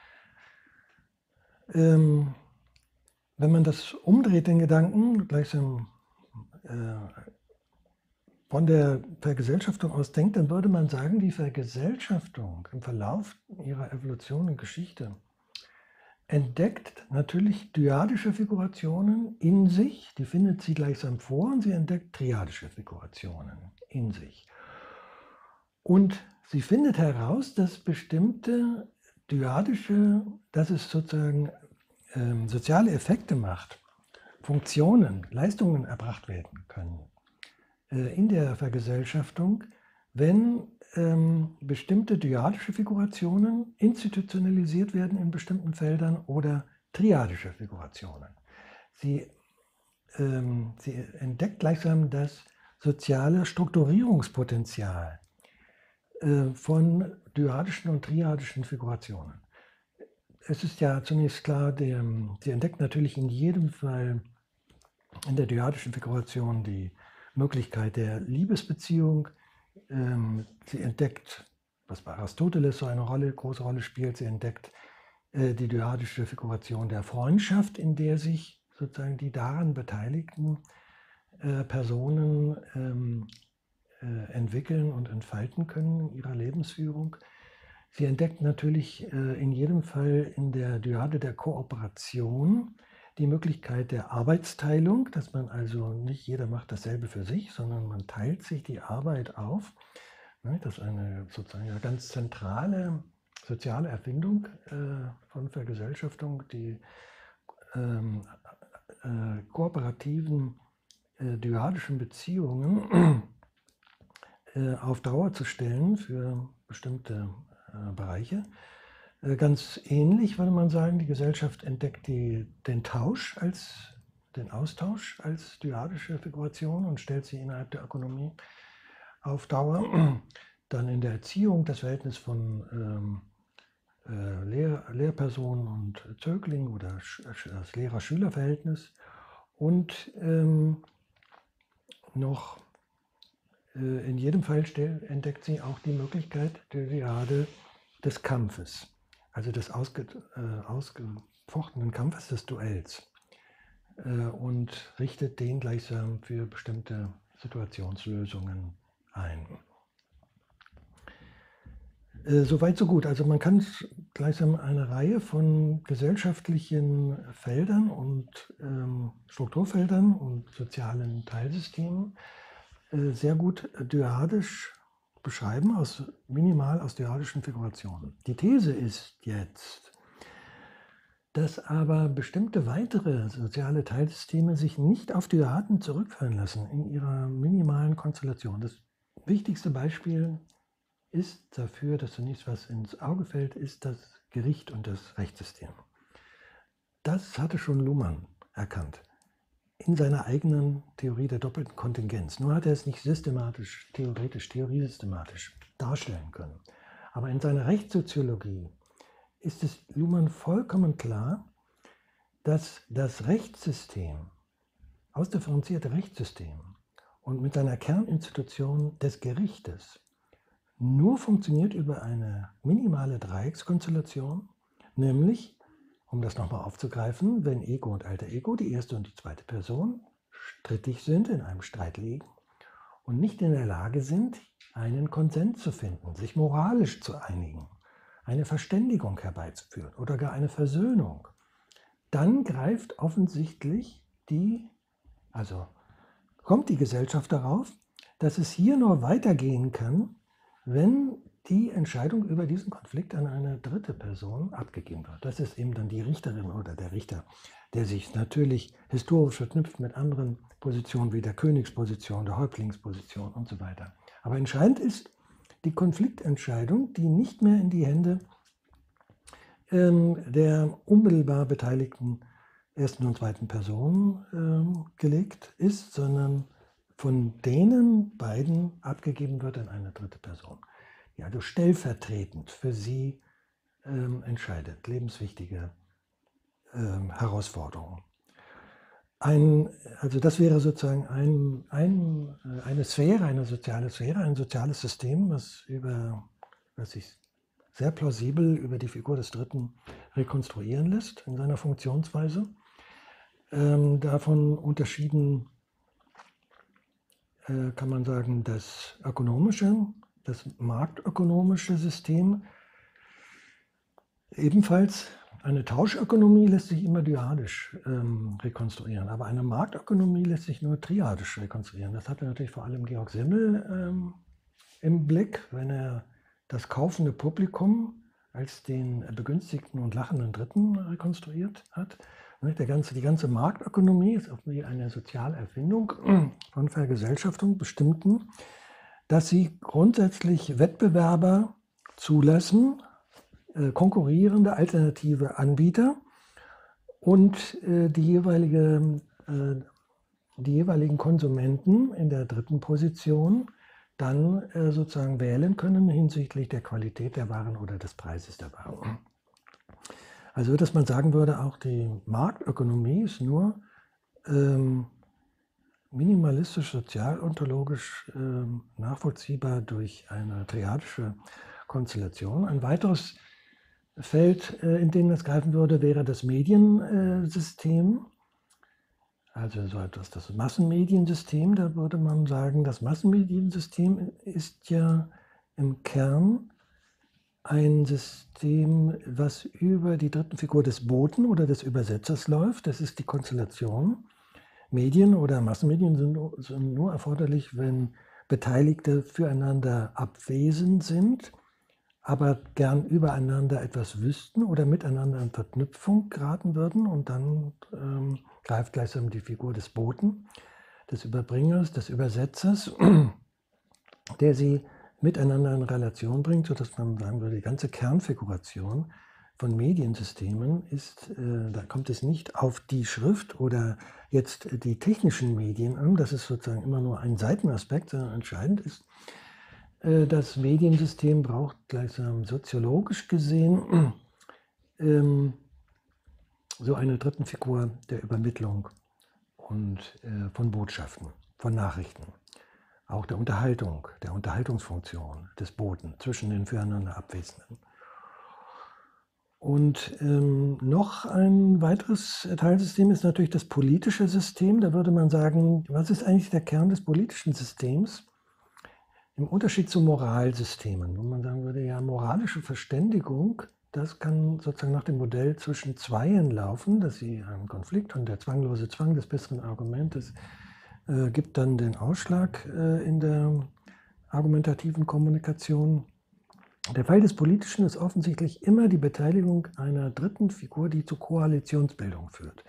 Ähm, wenn man das umdreht, den Gedanken, gleichsam äh, von der Vergesellschaftung aus denkt, dann würde man sagen, die Vergesellschaftung im Verlauf ihrer Evolution und Geschichte entdeckt natürlich dyadische Figurationen in sich, die findet sie gleichsam vor, und sie entdeckt triadische Figurationen in sich. Und sie findet heraus, dass bestimmte dyadische, dass es sozusagen ähm, soziale Effekte macht, Funktionen, Leistungen erbracht werden können äh, in der Vergesellschaftung, wenn ähm, bestimmte dyadische Figurationen institutionalisiert werden in bestimmten Feldern oder triadische Figurationen. Sie, ähm, sie entdeckt gleichsam das soziale Strukturierungspotenzial äh, von dyadischen und triadischen Figurationen. Es ist ja zunächst klar, der, sie entdeckt natürlich in jedem Fall in der dyadischen Figuration die Möglichkeit der Liebesbeziehung. Ähm, sie entdeckt, was bei Aristoteles so eine Rolle, große Rolle spielt, sie entdeckt äh, die dyadische Figuration der Freundschaft, in der sich sozusagen die daran beteiligten äh, Personen ähm, äh, entwickeln und entfalten können in ihrer Lebensführung. Sie entdeckt natürlich äh, in jedem Fall in der Dyade der Kooperation die Möglichkeit der Arbeitsteilung, dass man also nicht jeder macht dasselbe für sich, sondern man teilt sich die Arbeit auf. Das ist eine sozusagen eine ganz zentrale soziale Erfindung äh, von Vergesellschaftung, die ähm, äh, kooperativen äh, dyadischen Beziehungen äh, auf Dauer zu stellen für bestimmte äh, Bereiche. Äh, ganz ähnlich würde man sagen, die Gesellschaft entdeckt die, den Tausch als den Austausch als dyadische Figuration und stellt sie innerhalb der Ökonomie auf Dauer. Dann in der Erziehung das Verhältnis von ähm, äh, Lehr Lehrperson und Zögling oder das Lehrer-Schüler-Verhältnis. Und ähm, noch äh, in jedem Fall entdeckt sie auch die Möglichkeit der Dyade des Kampfes, also des ausge, äh, ausgefochtenen Kampfes, des Duells, äh, und richtet den gleichsam für bestimmte Situationslösungen ein. Äh, Soweit, so gut. Also man kann gleichsam eine Reihe von gesellschaftlichen Feldern und ähm, Strukturfeldern und sozialen Teilsystemen äh, sehr gut dyadisch beschreiben, aus, minimal aus dyadischen Figurationen. Die These ist jetzt, dass aber bestimmte weitere soziale Teilsysteme sich nicht auf Dyaden zurückführen lassen in ihrer minimalen Konstellation. Das wichtigste Beispiel ist dafür, dass zunächst was ins Auge fällt, ist das Gericht und das Rechtssystem. Das hatte schon Luhmann erkannt in seiner eigenen Theorie der doppelten Kontingenz. Nur hat er es nicht systematisch, theoretisch, theoriesystematisch darstellen können. Aber in seiner Rechtssoziologie ist es Luhmann vollkommen klar, dass das Rechtssystem, ausdifferenzierte Rechtssystem und mit seiner Kerninstitution des Gerichtes nur funktioniert über eine minimale Dreieckskonstellation, nämlich, um das nochmal aufzugreifen, wenn Ego und Alter Ego, die erste und die zweite Person, strittig sind, in einem Streit liegen und nicht in der Lage sind, einen Konsens zu finden, sich moralisch zu einigen, eine Verständigung herbeizuführen oder gar eine Versöhnung, dann greift offensichtlich die, also kommt die Gesellschaft darauf, dass es hier nur weitergehen kann, wenn die Entscheidung über diesen Konflikt an eine dritte Person abgegeben wird. Das ist eben dann die Richterin oder der Richter, der sich natürlich historisch verknüpft mit anderen Positionen wie der Königsposition, der Häuptlingsposition und so weiter. Aber entscheidend ist die Konfliktentscheidung, die nicht mehr in die Hände ähm, der unmittelbar beteiligten ersten und zweiten Person ähm, gelegt ist, sondern von denen beiden abgegeben wird an eine dritte Person, die also stellvertretend für sie ähm, entscheidet, lebenswichtige ähm, Herausforderungen. Ein, also das wäre sozusagen ein, ein, eine Sphäre, eine soziale Sphäre, ein soziales System, was, über, was sich sehr plausibel über die Figur des Dritten rekonstruieren lässt in seiner Funktionsweise. Ähm, davon unterschieden kann man sagen, das ökonomische, das marktökonomische System. Ebenfalls eine Tauschökonomie lässt sich immer dyadisch ähm, rekonstruieren, aber eine Marktökonomie lässt sich nur triadisch rekonstruieren. Das hatte natürlich vor allem Georg Simmel ähm, im Blick, wenn er das kaufende Publikum als den begünstigten und lachenden Dritten rekonstruiert hat. Der ganze, die ganze Marktökonomie ist irgendwie eine soziale Erfindung von Vergesellschaftung bestimmten, dass sie grundsätzlich Wettbewerber zulassen, äh, konkurrierende alternative Anbieter und äh, die, jeweilige, äh, die jeweiligen Konsumenten in der dritten Position dann äh, sozusagen wählen können hinsichtlich der Qualität der Waren oder des Preises der Waren. Also dass man sagen würde, auch die Marktökonomie ist nur ähm, minimalistisch, sozial-ontologisch ähm, nachvollziehbar durch eine triadische Konstellation. Ein weiteres Feld, äh, in dem das greifen würde, wäre das Mediensystem, also so etwas, das Massenmediensystem. Da würde man sagen, das Massenmediensystem ist ja im Kern ein System, was über die dritte Figur des Boten oder des Übersetzers läuft. Das ist die Konstellation. Medien oder Massenmedien sind, sind nur erforderlich, wenn Beteiligte füreinander abwesend sind, aber gern übereinander etwas wüssten oder miteinander in Verknüpfung geraten würden. Und dann ähm, greift gleichsam die Figur des Boten, des Überbringers, des Übersetzers, der sie miteinander in Relation bringt, sodass man sagen würde, die ganze Kernfiguration von Mediensystemen ist, äh, da kommt es nicht auf die Schrift oder jetzt die technischen Medien an, das ist sozusagen immer nur ein Seitenaspekt, sondern entscheidend ist, äh, das Mediensystem braucht gleichsam soziologisch gesehen ähm, so eine dritten Figur der Übermittlung und äh, von Botschaften, von Nachrichten, auch der Unterhaltung, der Unterhaltungsfunktion des Boten zwischen den füreinander Abwesenden. Und ähm, noch ein weiteres Teilsystem ist natürlich das politische System. Da würde man sagen, was ist eigentlich der Kern des politischen Systems? Im Unterschied zu Moralsystemen, wo man sagen würde, ja, moralische Verständigung, das kann sozusagen nach dem Modell zwischen Zweien laufen, dass sie einen Konflikt und der zwanglose Zwang des besseren Argumentes äh, gibt dann den Ausschlag äh, in der argumentativen Kommunikation. Der Fall des Politischen ist offensichtlich immer die Beteiligung einer dritten Figur, die zu Koalitionsbildung führt.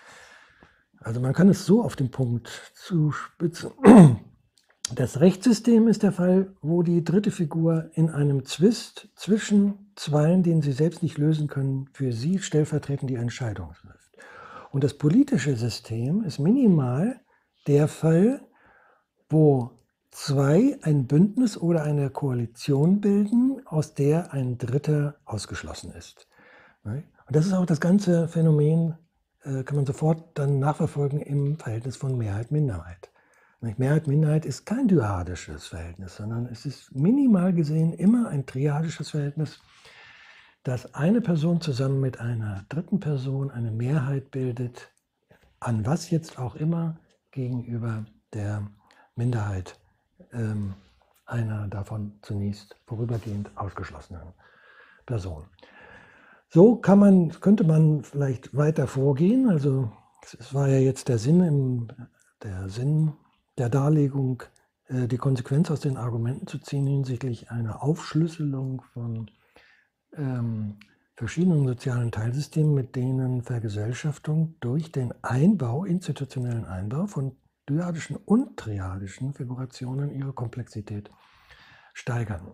Also man kann es so auf den Punkt zuspitzen. Das Rechtssystem ist der Fall, wo die dritte Figur in einem Zwist zwischen Zweien, den sie selbst nicht lösen können, für sie stellvertretend die Entscheidung trifft. Und das politische System ist minimal der Fall, wo zwei ein Bündnis oder eine Koalition bilden, aus der ein Dritter ausgeschlossen ist. Und das ist auch das ganze Phänomen, kann man sofort dann nachverfolgen im Verhältnis von Mehrheit-Minderheit. Mehrheit-Minderheit ist kein dyadisches Verhältnis, sondern es ist minimal gesehen immer ein triadisches Verhältnis, dass eine Person zusammen mit einer dritten Person eine Mehrheit bildet, an was jetzt auch immer gegenüber der Minderheit ähm, einer davon zunächst vorübergehend ausgeschlossenen Person. So kann man, könnte man vielleicht weiter vorgehen. Also es war ja jetzt der Sinn, im, der Sinn der Darlegung, äh, die Konsequenz aus den Argumenten zu ziehen hinsichtlich einer Aufschlüsselung von ähm, verschiedenen sozialen Teilsystemen, mit denen Vergesellschaftung durch den Einbau, institutionellen Einbau von dyadischen und triadischen Figurationen ihre Komplexität steigern.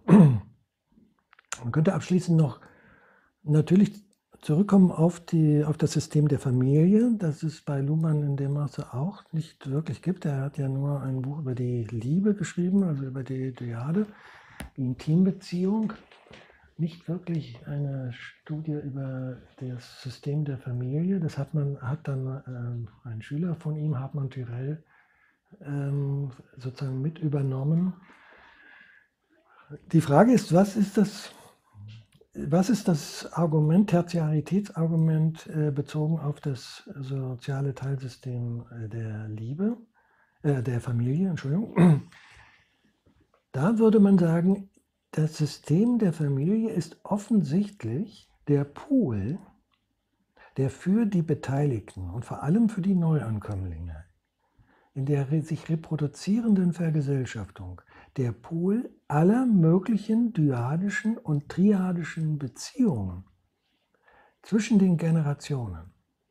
Man könnte abschließend noch natürlich zurückkommen auf, die, auf das System der Familie, das es bei Luhmann in dem Maße auch nicht wirklich gibt. Er hat ja nur ein Buch über die Liebe geschrieben, also über die Dyade, die Intimbeziehung. Nicht wirklich eine Studie über das System der Familie. Das hat, man, hat dann ähm, ein Schüler von ihm, Hartmann Tyrell, ähm, sozusagen mit übernommen. Die Frage ist, was ist das, was ist das Argument, Tertiaritätsargument äh, bezogen auf das soziale Teilsystem äh, der Liebe, äh, der Familie, Entschuldigung. Da würde man sagen, das System der Familie ist offensichtlich der Pool, der für die Beteiligten und vor allem für die Neuankömmlinge in der sich reproduzierenden Vergesellschaftung der Pool aller möglichen dyadischen und triadischen Beziehungen zwischen den Generationen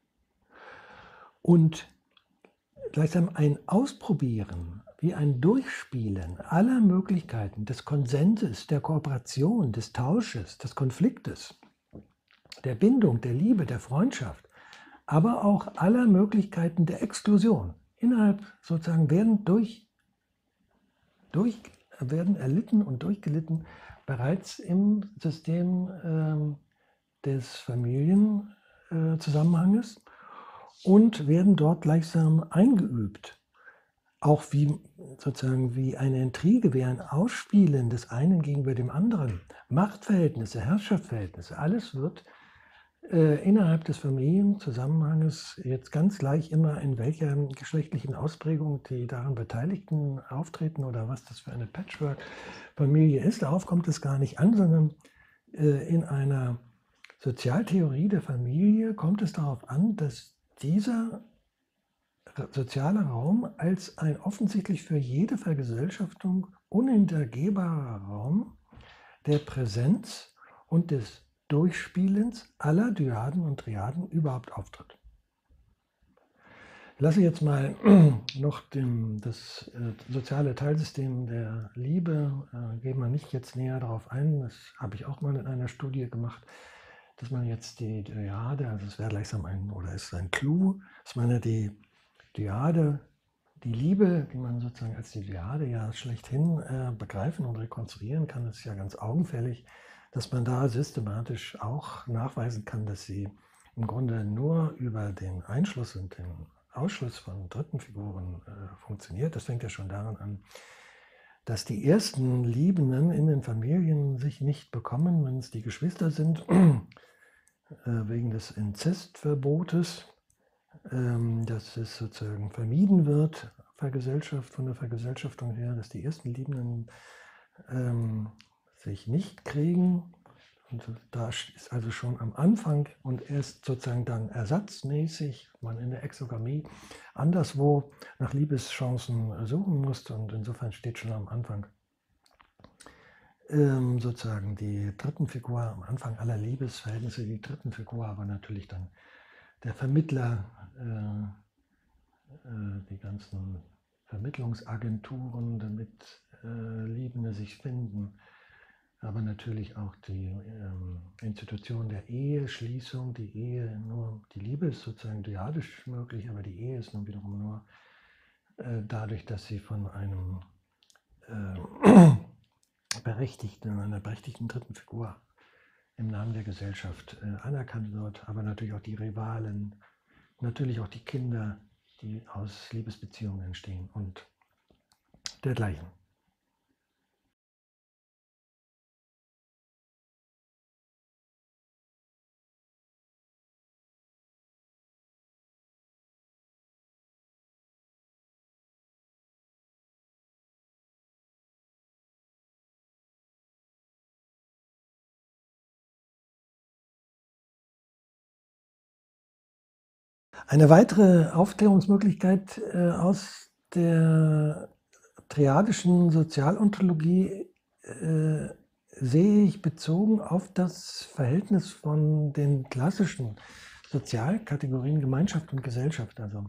und gleichsam ein Ausprobieren, wie ein Durchspielen aller Möglichkeiten des Konsenses, der Kooperation, des Tausches, des Konfliktes, der Bindung, der Liebe, der Freundschaft, aber auch aller Möglichkeiten der Exklusion. Innerhalb sozusagen werden, durch, durch, werden erlitten und durchgelitten bereits im System äh, des Familienzusammenhanges äh, und werden dort gleichsam eingeübt. Auch wie sozusagen wie eine Intrige, wie ein Ausspielen des einen gegenüber dem anderen. Machtverhältnisse, Herrschaftsverhältnisse, alles wird äh, innerhalb des Familienzusammenhanges jetzt ganz gleich immer, in welcher geschlechtlichen Ausprägung die daran Beteiligten auftreten oder was das für eine Patchwork-Familie ist. Darauf kommt es gar nicht an, sondern äh, in einer Sozialtheorie der Familie kommt es darauf an, dass dieser soziale Raum als ein offensichtlich für jede Vergesellschaftung unhintergehbarer Raum der Präsenz und des Durchspielens aller Dyaden und Triaden überhaupt auftritt. lasse jetzt mal noch dem, das äh, soziale Teilsystem der Liebe, äh, gehen wir nicht jetzt näher darauf ein. Das habe ich auch mal in einer Studie gemacht, dass man jetzt die Dyade, also es wäre gleichsam ein, oder ist ein Clou, dass man ja die Dyade, die Liebe, die man sozusagen als die Dyade ja schlechthin äh, begreifen und rekonstruieren kann, ist ja ganz augenfällig, dass man da systematisch auch nachweisen kann, dass sie im Grunde nur über den Einschluss und den Ausschluss von dritten Figuren äh, funktioniert. Das fängt ja schon daran an, dass die ersten Liebenden in den Familien sich nicht bekommen, wenn es die Geschwister sind, äh, wegen des Inzestverbotes, ähm, dass es sozusagen vermieden wird, Vergesellschaft, von der Vergesellschaftung her, dass die ersten Liebenden ähm, sich nicht kriegen. Und da ist also schon am Anfang und erst sozusagen dann ersatzmäßig man in der Exogamie anderswo nach Liebeschancen suchen muss. Und insofern steht schon am Anfang ähm, sozusagen die dritten Figur, am Anfang aller Liebesverhältnisse, die dritten Figur, aber natürlich dann der Vermittler, äh, äh, die ganzen Vermittlungsagenturen, damit äh, Liebende sich finden. Aber natürlich auch die ähm, Institution der Eheschließung, die Ehe nur, die Liebe ist sozusagen dyadisch möglich, aber die Ehe ist nun wiederum nur äh, dadurch, dass sie von einem äh, berechtigten, einer berechtigten dritten Figur im Namen der Gesellschaft äh, anerkannt wird, aber natürlich auch die Rivalen, natürlich auch die Kinder, die aus Liebesbeziehungen entstehen und dergleichen. Eine weitere Aufklärungsmöglichkeit äh, aus der triadischen Sozialontologie äh, sehe ich bezogen auf das Verhältnis von den klassischen Sozialkategorien Gemeinschaft und Gesellschaft, also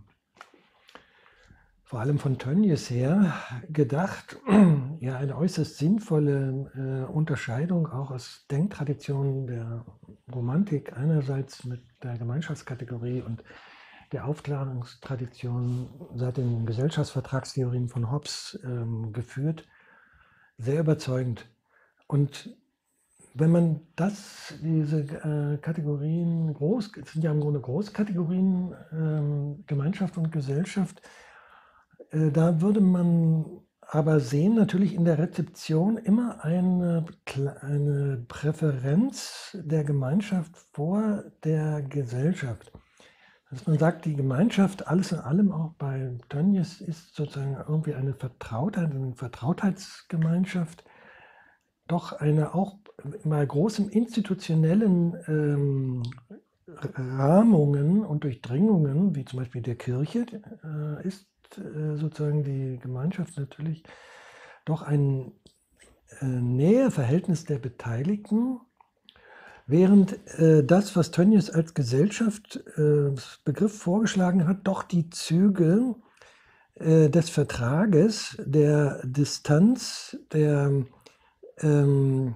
vor allem von Tönnies her gedacht, ja eine äußerst sinnvolle äh, Unterscheidung auch aus Denktraditionen der Romantik einerseits mit der Gemeinschaftskategorie und der Aufklärungstradition seit den Gesellschaftsvertragstheorien von Hobbes ähm, geführt, sehr überzeugend. Und wenn man das, diese äh, Kategorien groß, es sind ja im Grunde Großkategorien, ähm, Gemeinschaft und Gesellschaft, äh, da würde man aber sehen, natürlich in der Rezeption immer eine, eine Präferenz der Gemeinschaft vor der Gesellschaft. Dass man sagt, die Gemeinschaft, alles in allem, auch bei Tönnies, ist sozusagen irgendwie eine Vertrautheit, eine Vertrautheitsgemeinschaft, doch eine auch bei großen institutionellen ähm, Rahmungen und Durchdringungen, wie zum Beispiel der Kirche, äh, ist äh, sozusagen die Gemeinschaft natürlich doch ein äh, Näheverhältnis der Beteiligten, während äh, das, was Tönnies als Gesellschaftsbegriff äh, vorgeschlagen hat, doch die Züge äh, des Vertrages, der Distanz, der, ähm,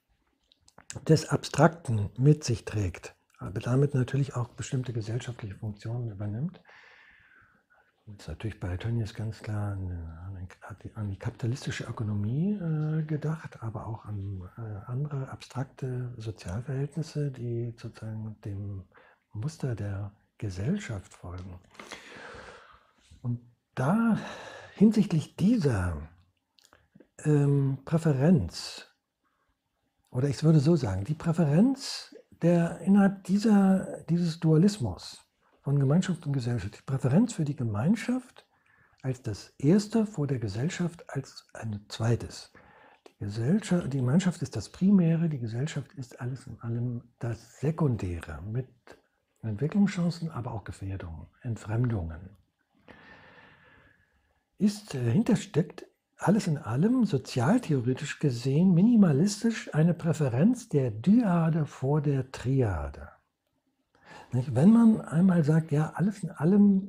des Abstrakten mit sich trägt, aber damit natürlich auch bestimmte gesellschaftliche Funktionen übernimmt. Das ist natürlich bei Tönnies ganz klar an, an die kapitalistische Ökonomie äh, gedacht, aber auch an äh, andere abstrakte Sozialverhältnisse, die sozusagen dem Muster der Gesellschaft folgen. Und da hinsichtlich dieser ähm, Präferenz, oder ich würde so sagen, die Präferenz der innerhalb dieser, dieses Dualismus von Gemeinschaft und Gesellschaft, die Präferenz für die Gemeinschaft als das Erste vor der Gesellschaft als ein Zweites. Die, Gesellschaft, die Gemeinschaft ist das Primäre, die Gesellschaft ist alles in allem das Sekundäre mit Entwicklungschancen, aber auch Gefährdungen, Entfremdungen. Ist, dahinter steckt alles in allem, sozialtheoretisch gesehen, minimalistisch eine Präferenz der Dyade vor der Triade. Wenn man einmal sagt, ja, alles in allem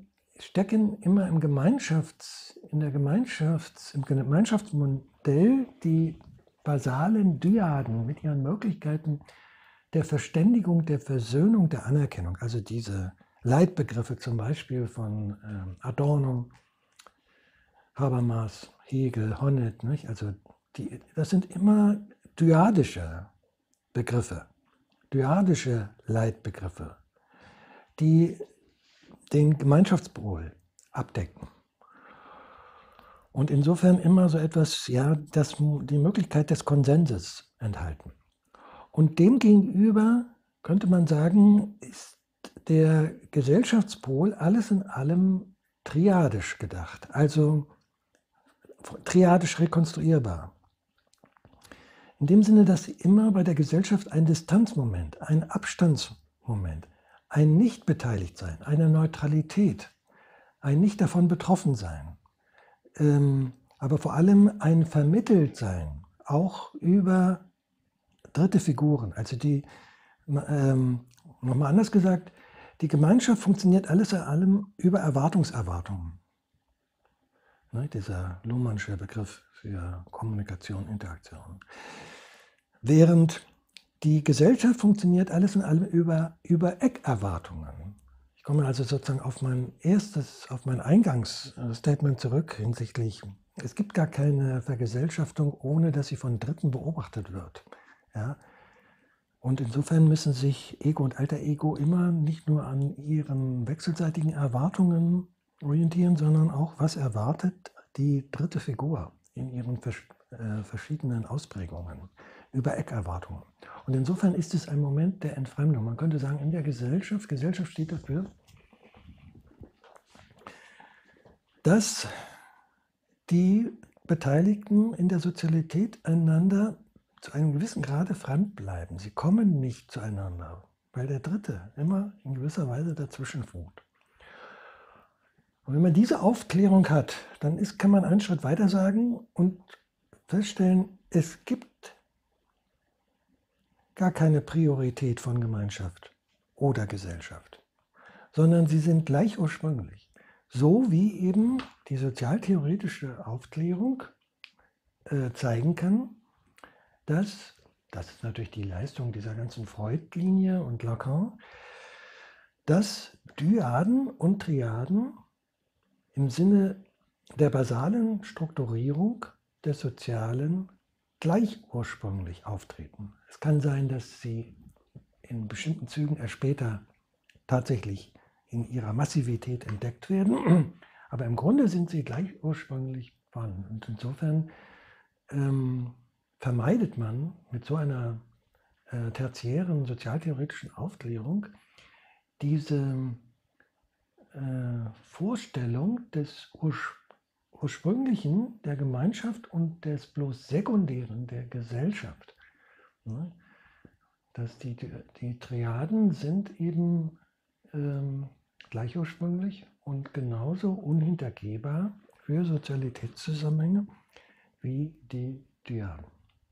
stecken immer im Gemeinschafts, in der Gemeinschafts, im Gemeinschaftsmodell die basalen Dyaden mit ihren Möglichkeiten der Verständigung, der Versöhnung, der Anerkennung. Also diese Leitbegriffe zum Beispiel von ähm, Adorno, Habermas, Hegel, Honneth, nicht? Also die, das sind immer dyadische Begriffe, dyadische Leitbegriffe, die den Gemeinschaftspol abdecken. Und insofern immer so etwas, ja, das, die Möglichkeit des Konsenses enthalten. Und demgegenüber könnte man sagen, ist der Gesellschaftspol alles in allem triadisch gedacht, also triadisch rekonstruierbar. In dem Sinne, dass immer bei der Gesellschaft ein Distanzmoment, ein Abstandsmoment, ein Nicht-Beteiligt-Sein, eine Neutralität, ein nicht davon betroffen sein, ähm, aber vor allem ein Vermitteltsein, auch über dritte Figuren. Also die, ähm, nochmal anders gesagt, die Gemeinschaft funktioniert alles in allem über Erwartungserwartungen. Ne, dieser Luhmannsche Begriff für Kommunikation, Interaktion. Während die Gesellschaft funktioniert alles in allem über, über Eckerwartungen. Ich komme also sozusagen auf mein erstes, auf mein Eingangsstatement zurück hinsichtlich, es gibt gar keine Vergesellschaftung, ohne dass sie von Dritten beobachtet wird. Ja? Und insofern müssen sich Ego und Alter Ego immer nicht nur an ihren wechselseitigen Erwartungen orientieren, sondern auch, was erwartet die dritte Figur in ihren äh, verschiedenen Ausprägungen über Eckerwartungen. Und insofern ist es ein Moment der Entfremdung. Man könnte sagen, in der Gesellschaft, Gesellschaft steht dafür, dass die Beteiligten in der Sozialität einander zu einem gewissen Grade fremd bleiben. Sie kommen nicht zueinander, weil der Dritte immer in gewisser Weise dazwischen funkt. Und wenn man diese Aufklärung hat, dann ist, kann man einen Schritt weiter sagen und feststellen, es gibt gar keine Priorität von Gemeinschaft oder Gesellschaft, sondern sie sind gleich ursprünglich. So wie eben die sozialtheoretische Aufklärung äh, zeigen kann, dass, das ist natürlich die Leistung dieser ganzen Freud-Linie und Lacan, dass Dyaden und Triaden im Sinne der basalen Strukturierung des Sozialen gleich ursprünglich auftreten. Es kann sein, dass sie in bestimmten Zügen erst später tatsächlich in ihrer Massivität entdeckt werden, aber im Grunde sind sie gleich ursprünglich vorhanden. Und insofern ähm, vermeidet man mit so einer äh, tertiären sozialtheoretischen Aufklärung diese äh, Vorstellung des Ursprungs Ursprünglichen der Gemeinschaft und des bloß Sekundären der Gesellschaft. Dass die, die Triaden sind eben ähm, gleich ursprünglich und genauso unhintergehbar für Sozialitätszusammenhänge wie die Dyaden.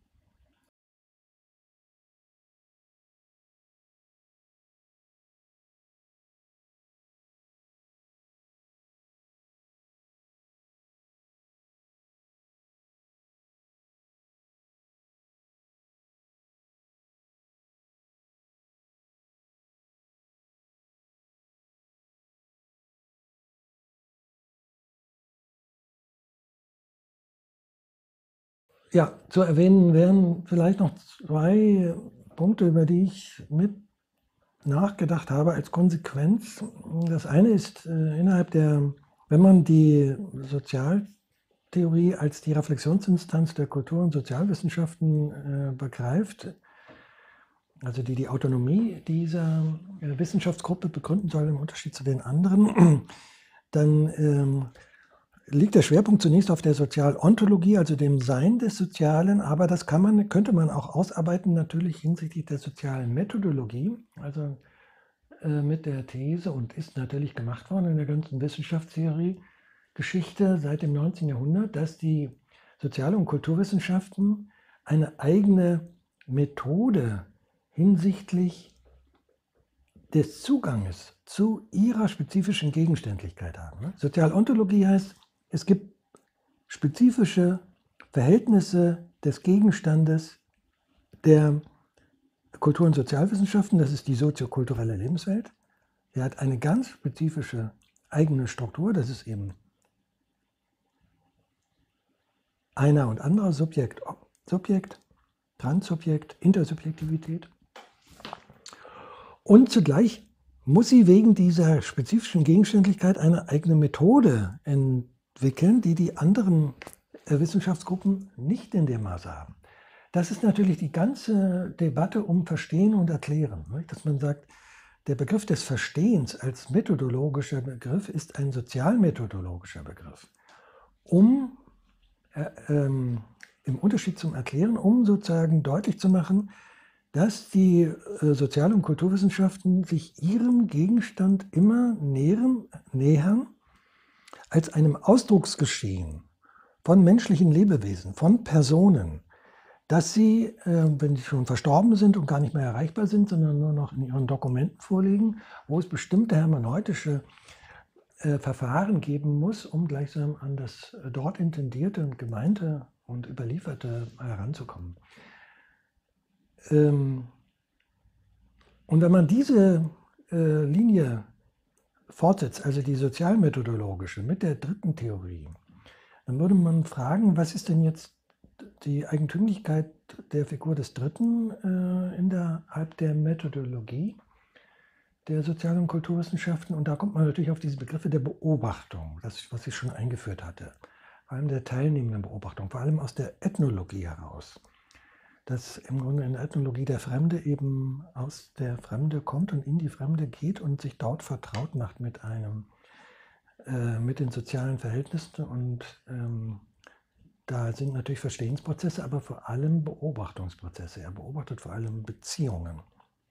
Ja, zu erwähnen wären vielleicht noch zwei Punkte, über die ich mit nachgedacht habe als Konsequenz. Das eine ist äh, innerhalb der, wenn man die Sozialtheorie als die Reflexionsinstanz der Kultur- und Sozialwissenschaften äh, begreift, also die die Autonomie dieser äh, Wissenschaftsgruppe begründen soll im Unterschied zu den anderen, dann ähm, liegt der Schwerpunkt zunächst auf der Sozialontologie, also dem Sein des Sozialen, aber das kann man, könnte man auch ausarbeiten natürlich hinsichtlich der sozialen Methodologie, also äh, mit der These und ist natürlich gemacht worden in der ganzen Wissenschaftstheorie Geschichte seit dem neunzehnten Jahrhundert, dass die Sozial- und Kulturwissenschaften eine eigene Methode hinsichtlich des Zuganges zu ihrer spezifischen Gegenständlichkeit haben. Ne? Sozialontologie heißt, es gibt spezifische Verhältnisse des Gegenstandes der Kultur- und Sozialwissenschaften, das ist die soziokulturelle Lebenswelt. Sie hat eine ganz spezifische eigene Struktur, das ist eben einer und anderer, Subjekt, Subjekt, Transsubjekt, Intersubjektivität. Und zugleich muss sie wegen dieser spezifischen Gegenständlichkeit eine eigene Methode entwickeln, die die anderen Wissenschaftsgruppen nicht in dem Maße haben. Das ist natürlich die ganze Debatte um Verstehen und Erklären, dass man sagt, der Begriff des Verstehens als methodologischer Begriff ist ein sozialmethodologischer Begriff, um äh, ähm, im Unterschied zum Erklären, um sozusagen deutlich zu machen, dass die äh, Sozial- und Kulturwissenschaften sich ihrem Gegenstand immer nähern, nähern als einem Ausdrucksgeschehen von menschlichen Lebewesen, von Personen, dass sie, äh, wenn sie schon verstorben sind und gar nicht mehr erreichbar sind, sondern nur noch in ihren Dokumenten vorliegen, wo es bestimmte hermeneutische äh, Verfahren geben muss, um gleichsam an das äh, dort intendierte und gemeinte und überlieferte heranzukommen. Ähm, und wenn man diese äh, Linie fortsetzt, also die sozialmethodologische mit der dritten Theorie, dann würde man fragen, was ist denn jetzt die Eigentümlichkeit der Figur des Dritten äh, innerhalb der Methodologie der Sozial- und Kulturwissenschaften. Und da kommt man natürlich auf diese Begriffe der Beobachtung, das, was ich schon eingeführt hatte, vor allem der teilnehmenden Beobachtung, vor allem aus der Ethnologie heraus. Dass im Grunde in der Ethnologie der Fremde eben aus der Fremde kommt und in die Fremde geht und sich dort vertraut macht mit einem, äh, mit den sozialen Verhältnissen. Und ähm, da sind natürlich Verstehensprozesse, aber vor allem Beobachtungsprozesse. Er beobachtet vor allem Beziehungen.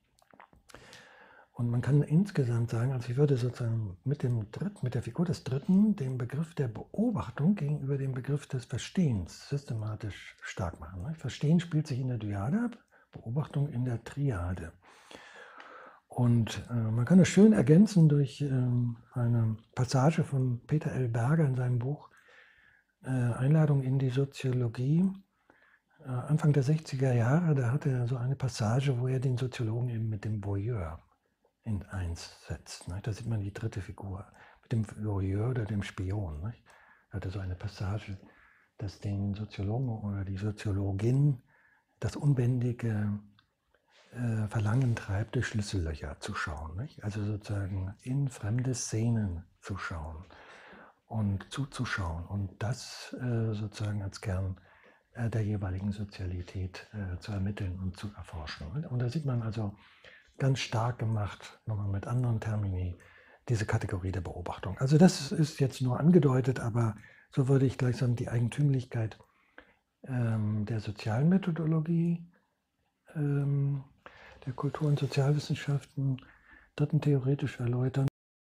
Und man kann insgesamt sagen, also ich würde sozusagen mit, dem Dritt, mit der Figur des Dritten den Begriff der Beobachtung gegenüber dem Begriff des Verstehens systematisch stark machen. Verstehen spielt sich in der Dyade ab, Beobachtung in der Triade. Und äh, man kann das schön ergänzen durch äh, eine Passage von Peter L. Berger in seinem Buch äh, Einladung in die Soziologie. Äh, Anfang der sechziger Jahre, da hat er so eine Passage, wo er den Soziologen eben mit dem Voyeur in eins setzt. Nicht? Da sieht man die dritte Figur mit dem Voyeur oder dem Spion. Nicht? Da hat er so eine Passage, dass den Soziologen oder die Soziologin das unbändige äh, Verlangen treibt, durch Schlüssellöcher zu schauen. Nicht? Also sozusagen in fremde Szenen zu schauen und zuzuschauen und das äh, sozusagen als Kern äh, der jeweiligen Sozialität äh, zu ermitteln und zu erforschen. Und da sieht man also ganz stark gemacht, nochmal mit anderen Termini, diese Kategorie der Beobachtung. Also das ist jetzt nur angedeutet, aber so würde ich gleichsam die Eigentümlichkeit ähm, der sozialen Methodologie, ähm, der Kultur- und Sozialwissenschaften dritten theoretisch erläutern.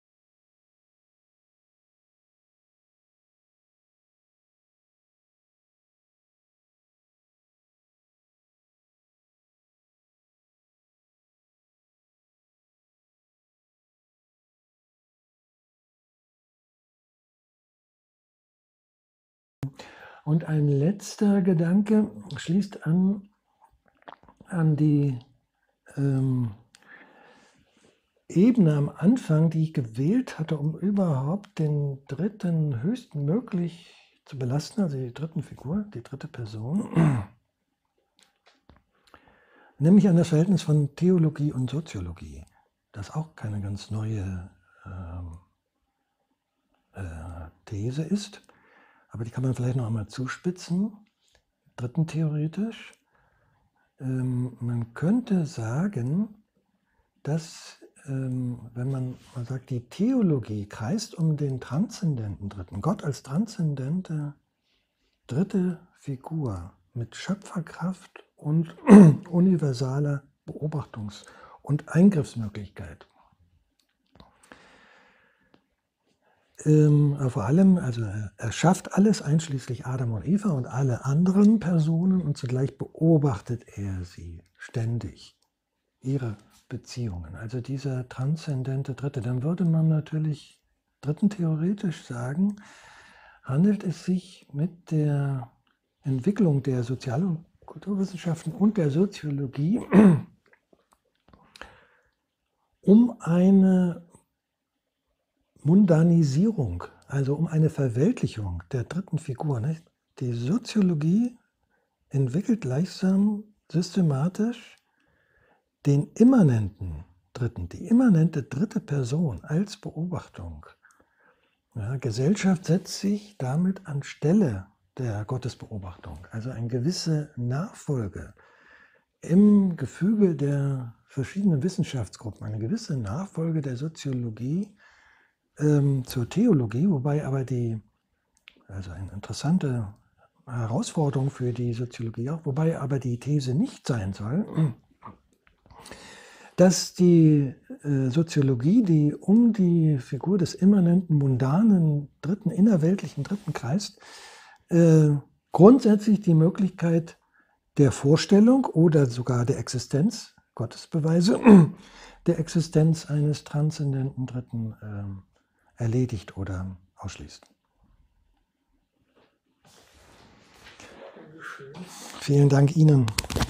Und ein letzter Gedanke schließt an, an die ähm, Ebene am Anfang, die ich gewählt hatte, um überhaupt den Dritten höchstmöglich zu belasten, also die dritten Figur, die dritte Person, nämlich an das Verhältnis von Theologie und Soziologie, das auch keine ganz neue äh, äh, These ist, aber die kann man vielleicht noch einmal zuspitzen, dritten theoretisch. Ähm, man könnte sagen, dass, ähm, wenn man, man sagt, die Theologie kreist um den transzendenten Dritten, Gott als transzendente dritte Figur mit Schöpferkraft und universaler Beobachtungs- und Eingriffsmöglichkeit. Ähm, vor allem, also er schafft alles, einschließlich Adam und Eva und alle anderen Personen, und zugleich beobachtet er sie ständig ihre Beziehungen, also dieser transzendente Dritte. Dann würde man natürlich dritten theoretisch sagen, handelt es sich mit der Entwicklung der Sozial- und Kulturwissenschaften und der Soziologie um eine Mundanisierung, also um eine Verweltlichung der dritten Figur. Nicht? Die Soziologie entwickelt gleichsam systematisch den immanenten Dritten, die immanente dritte Person als Beobachtung. Ja, Gesellschaft setzt sich damit anstelle der Gottesbeobachtung, also eine gewisse Nachfolge im Gefüge der verschiedenen Wissenschaftsgruppen, eine gewisse Nachfolge der Soziologie ähm, zur Theologie, wobei aber die, also eine interessante Herausforderung für die Soziologie auch, wobei aber die These nicht sein soll, dass die äh, Soziologie, die um die Figur des immanenten, mundanen, dritten, innerweltlichen Dritten kreist, äh, grundsätzlich die Möglichkeit der Vorstellung oder sogar der Existenz, Gottesbeweise, der Existenz eines transzendenten Dritten äh, erledigt oder ausschließt. Vielen Dank Ihnen.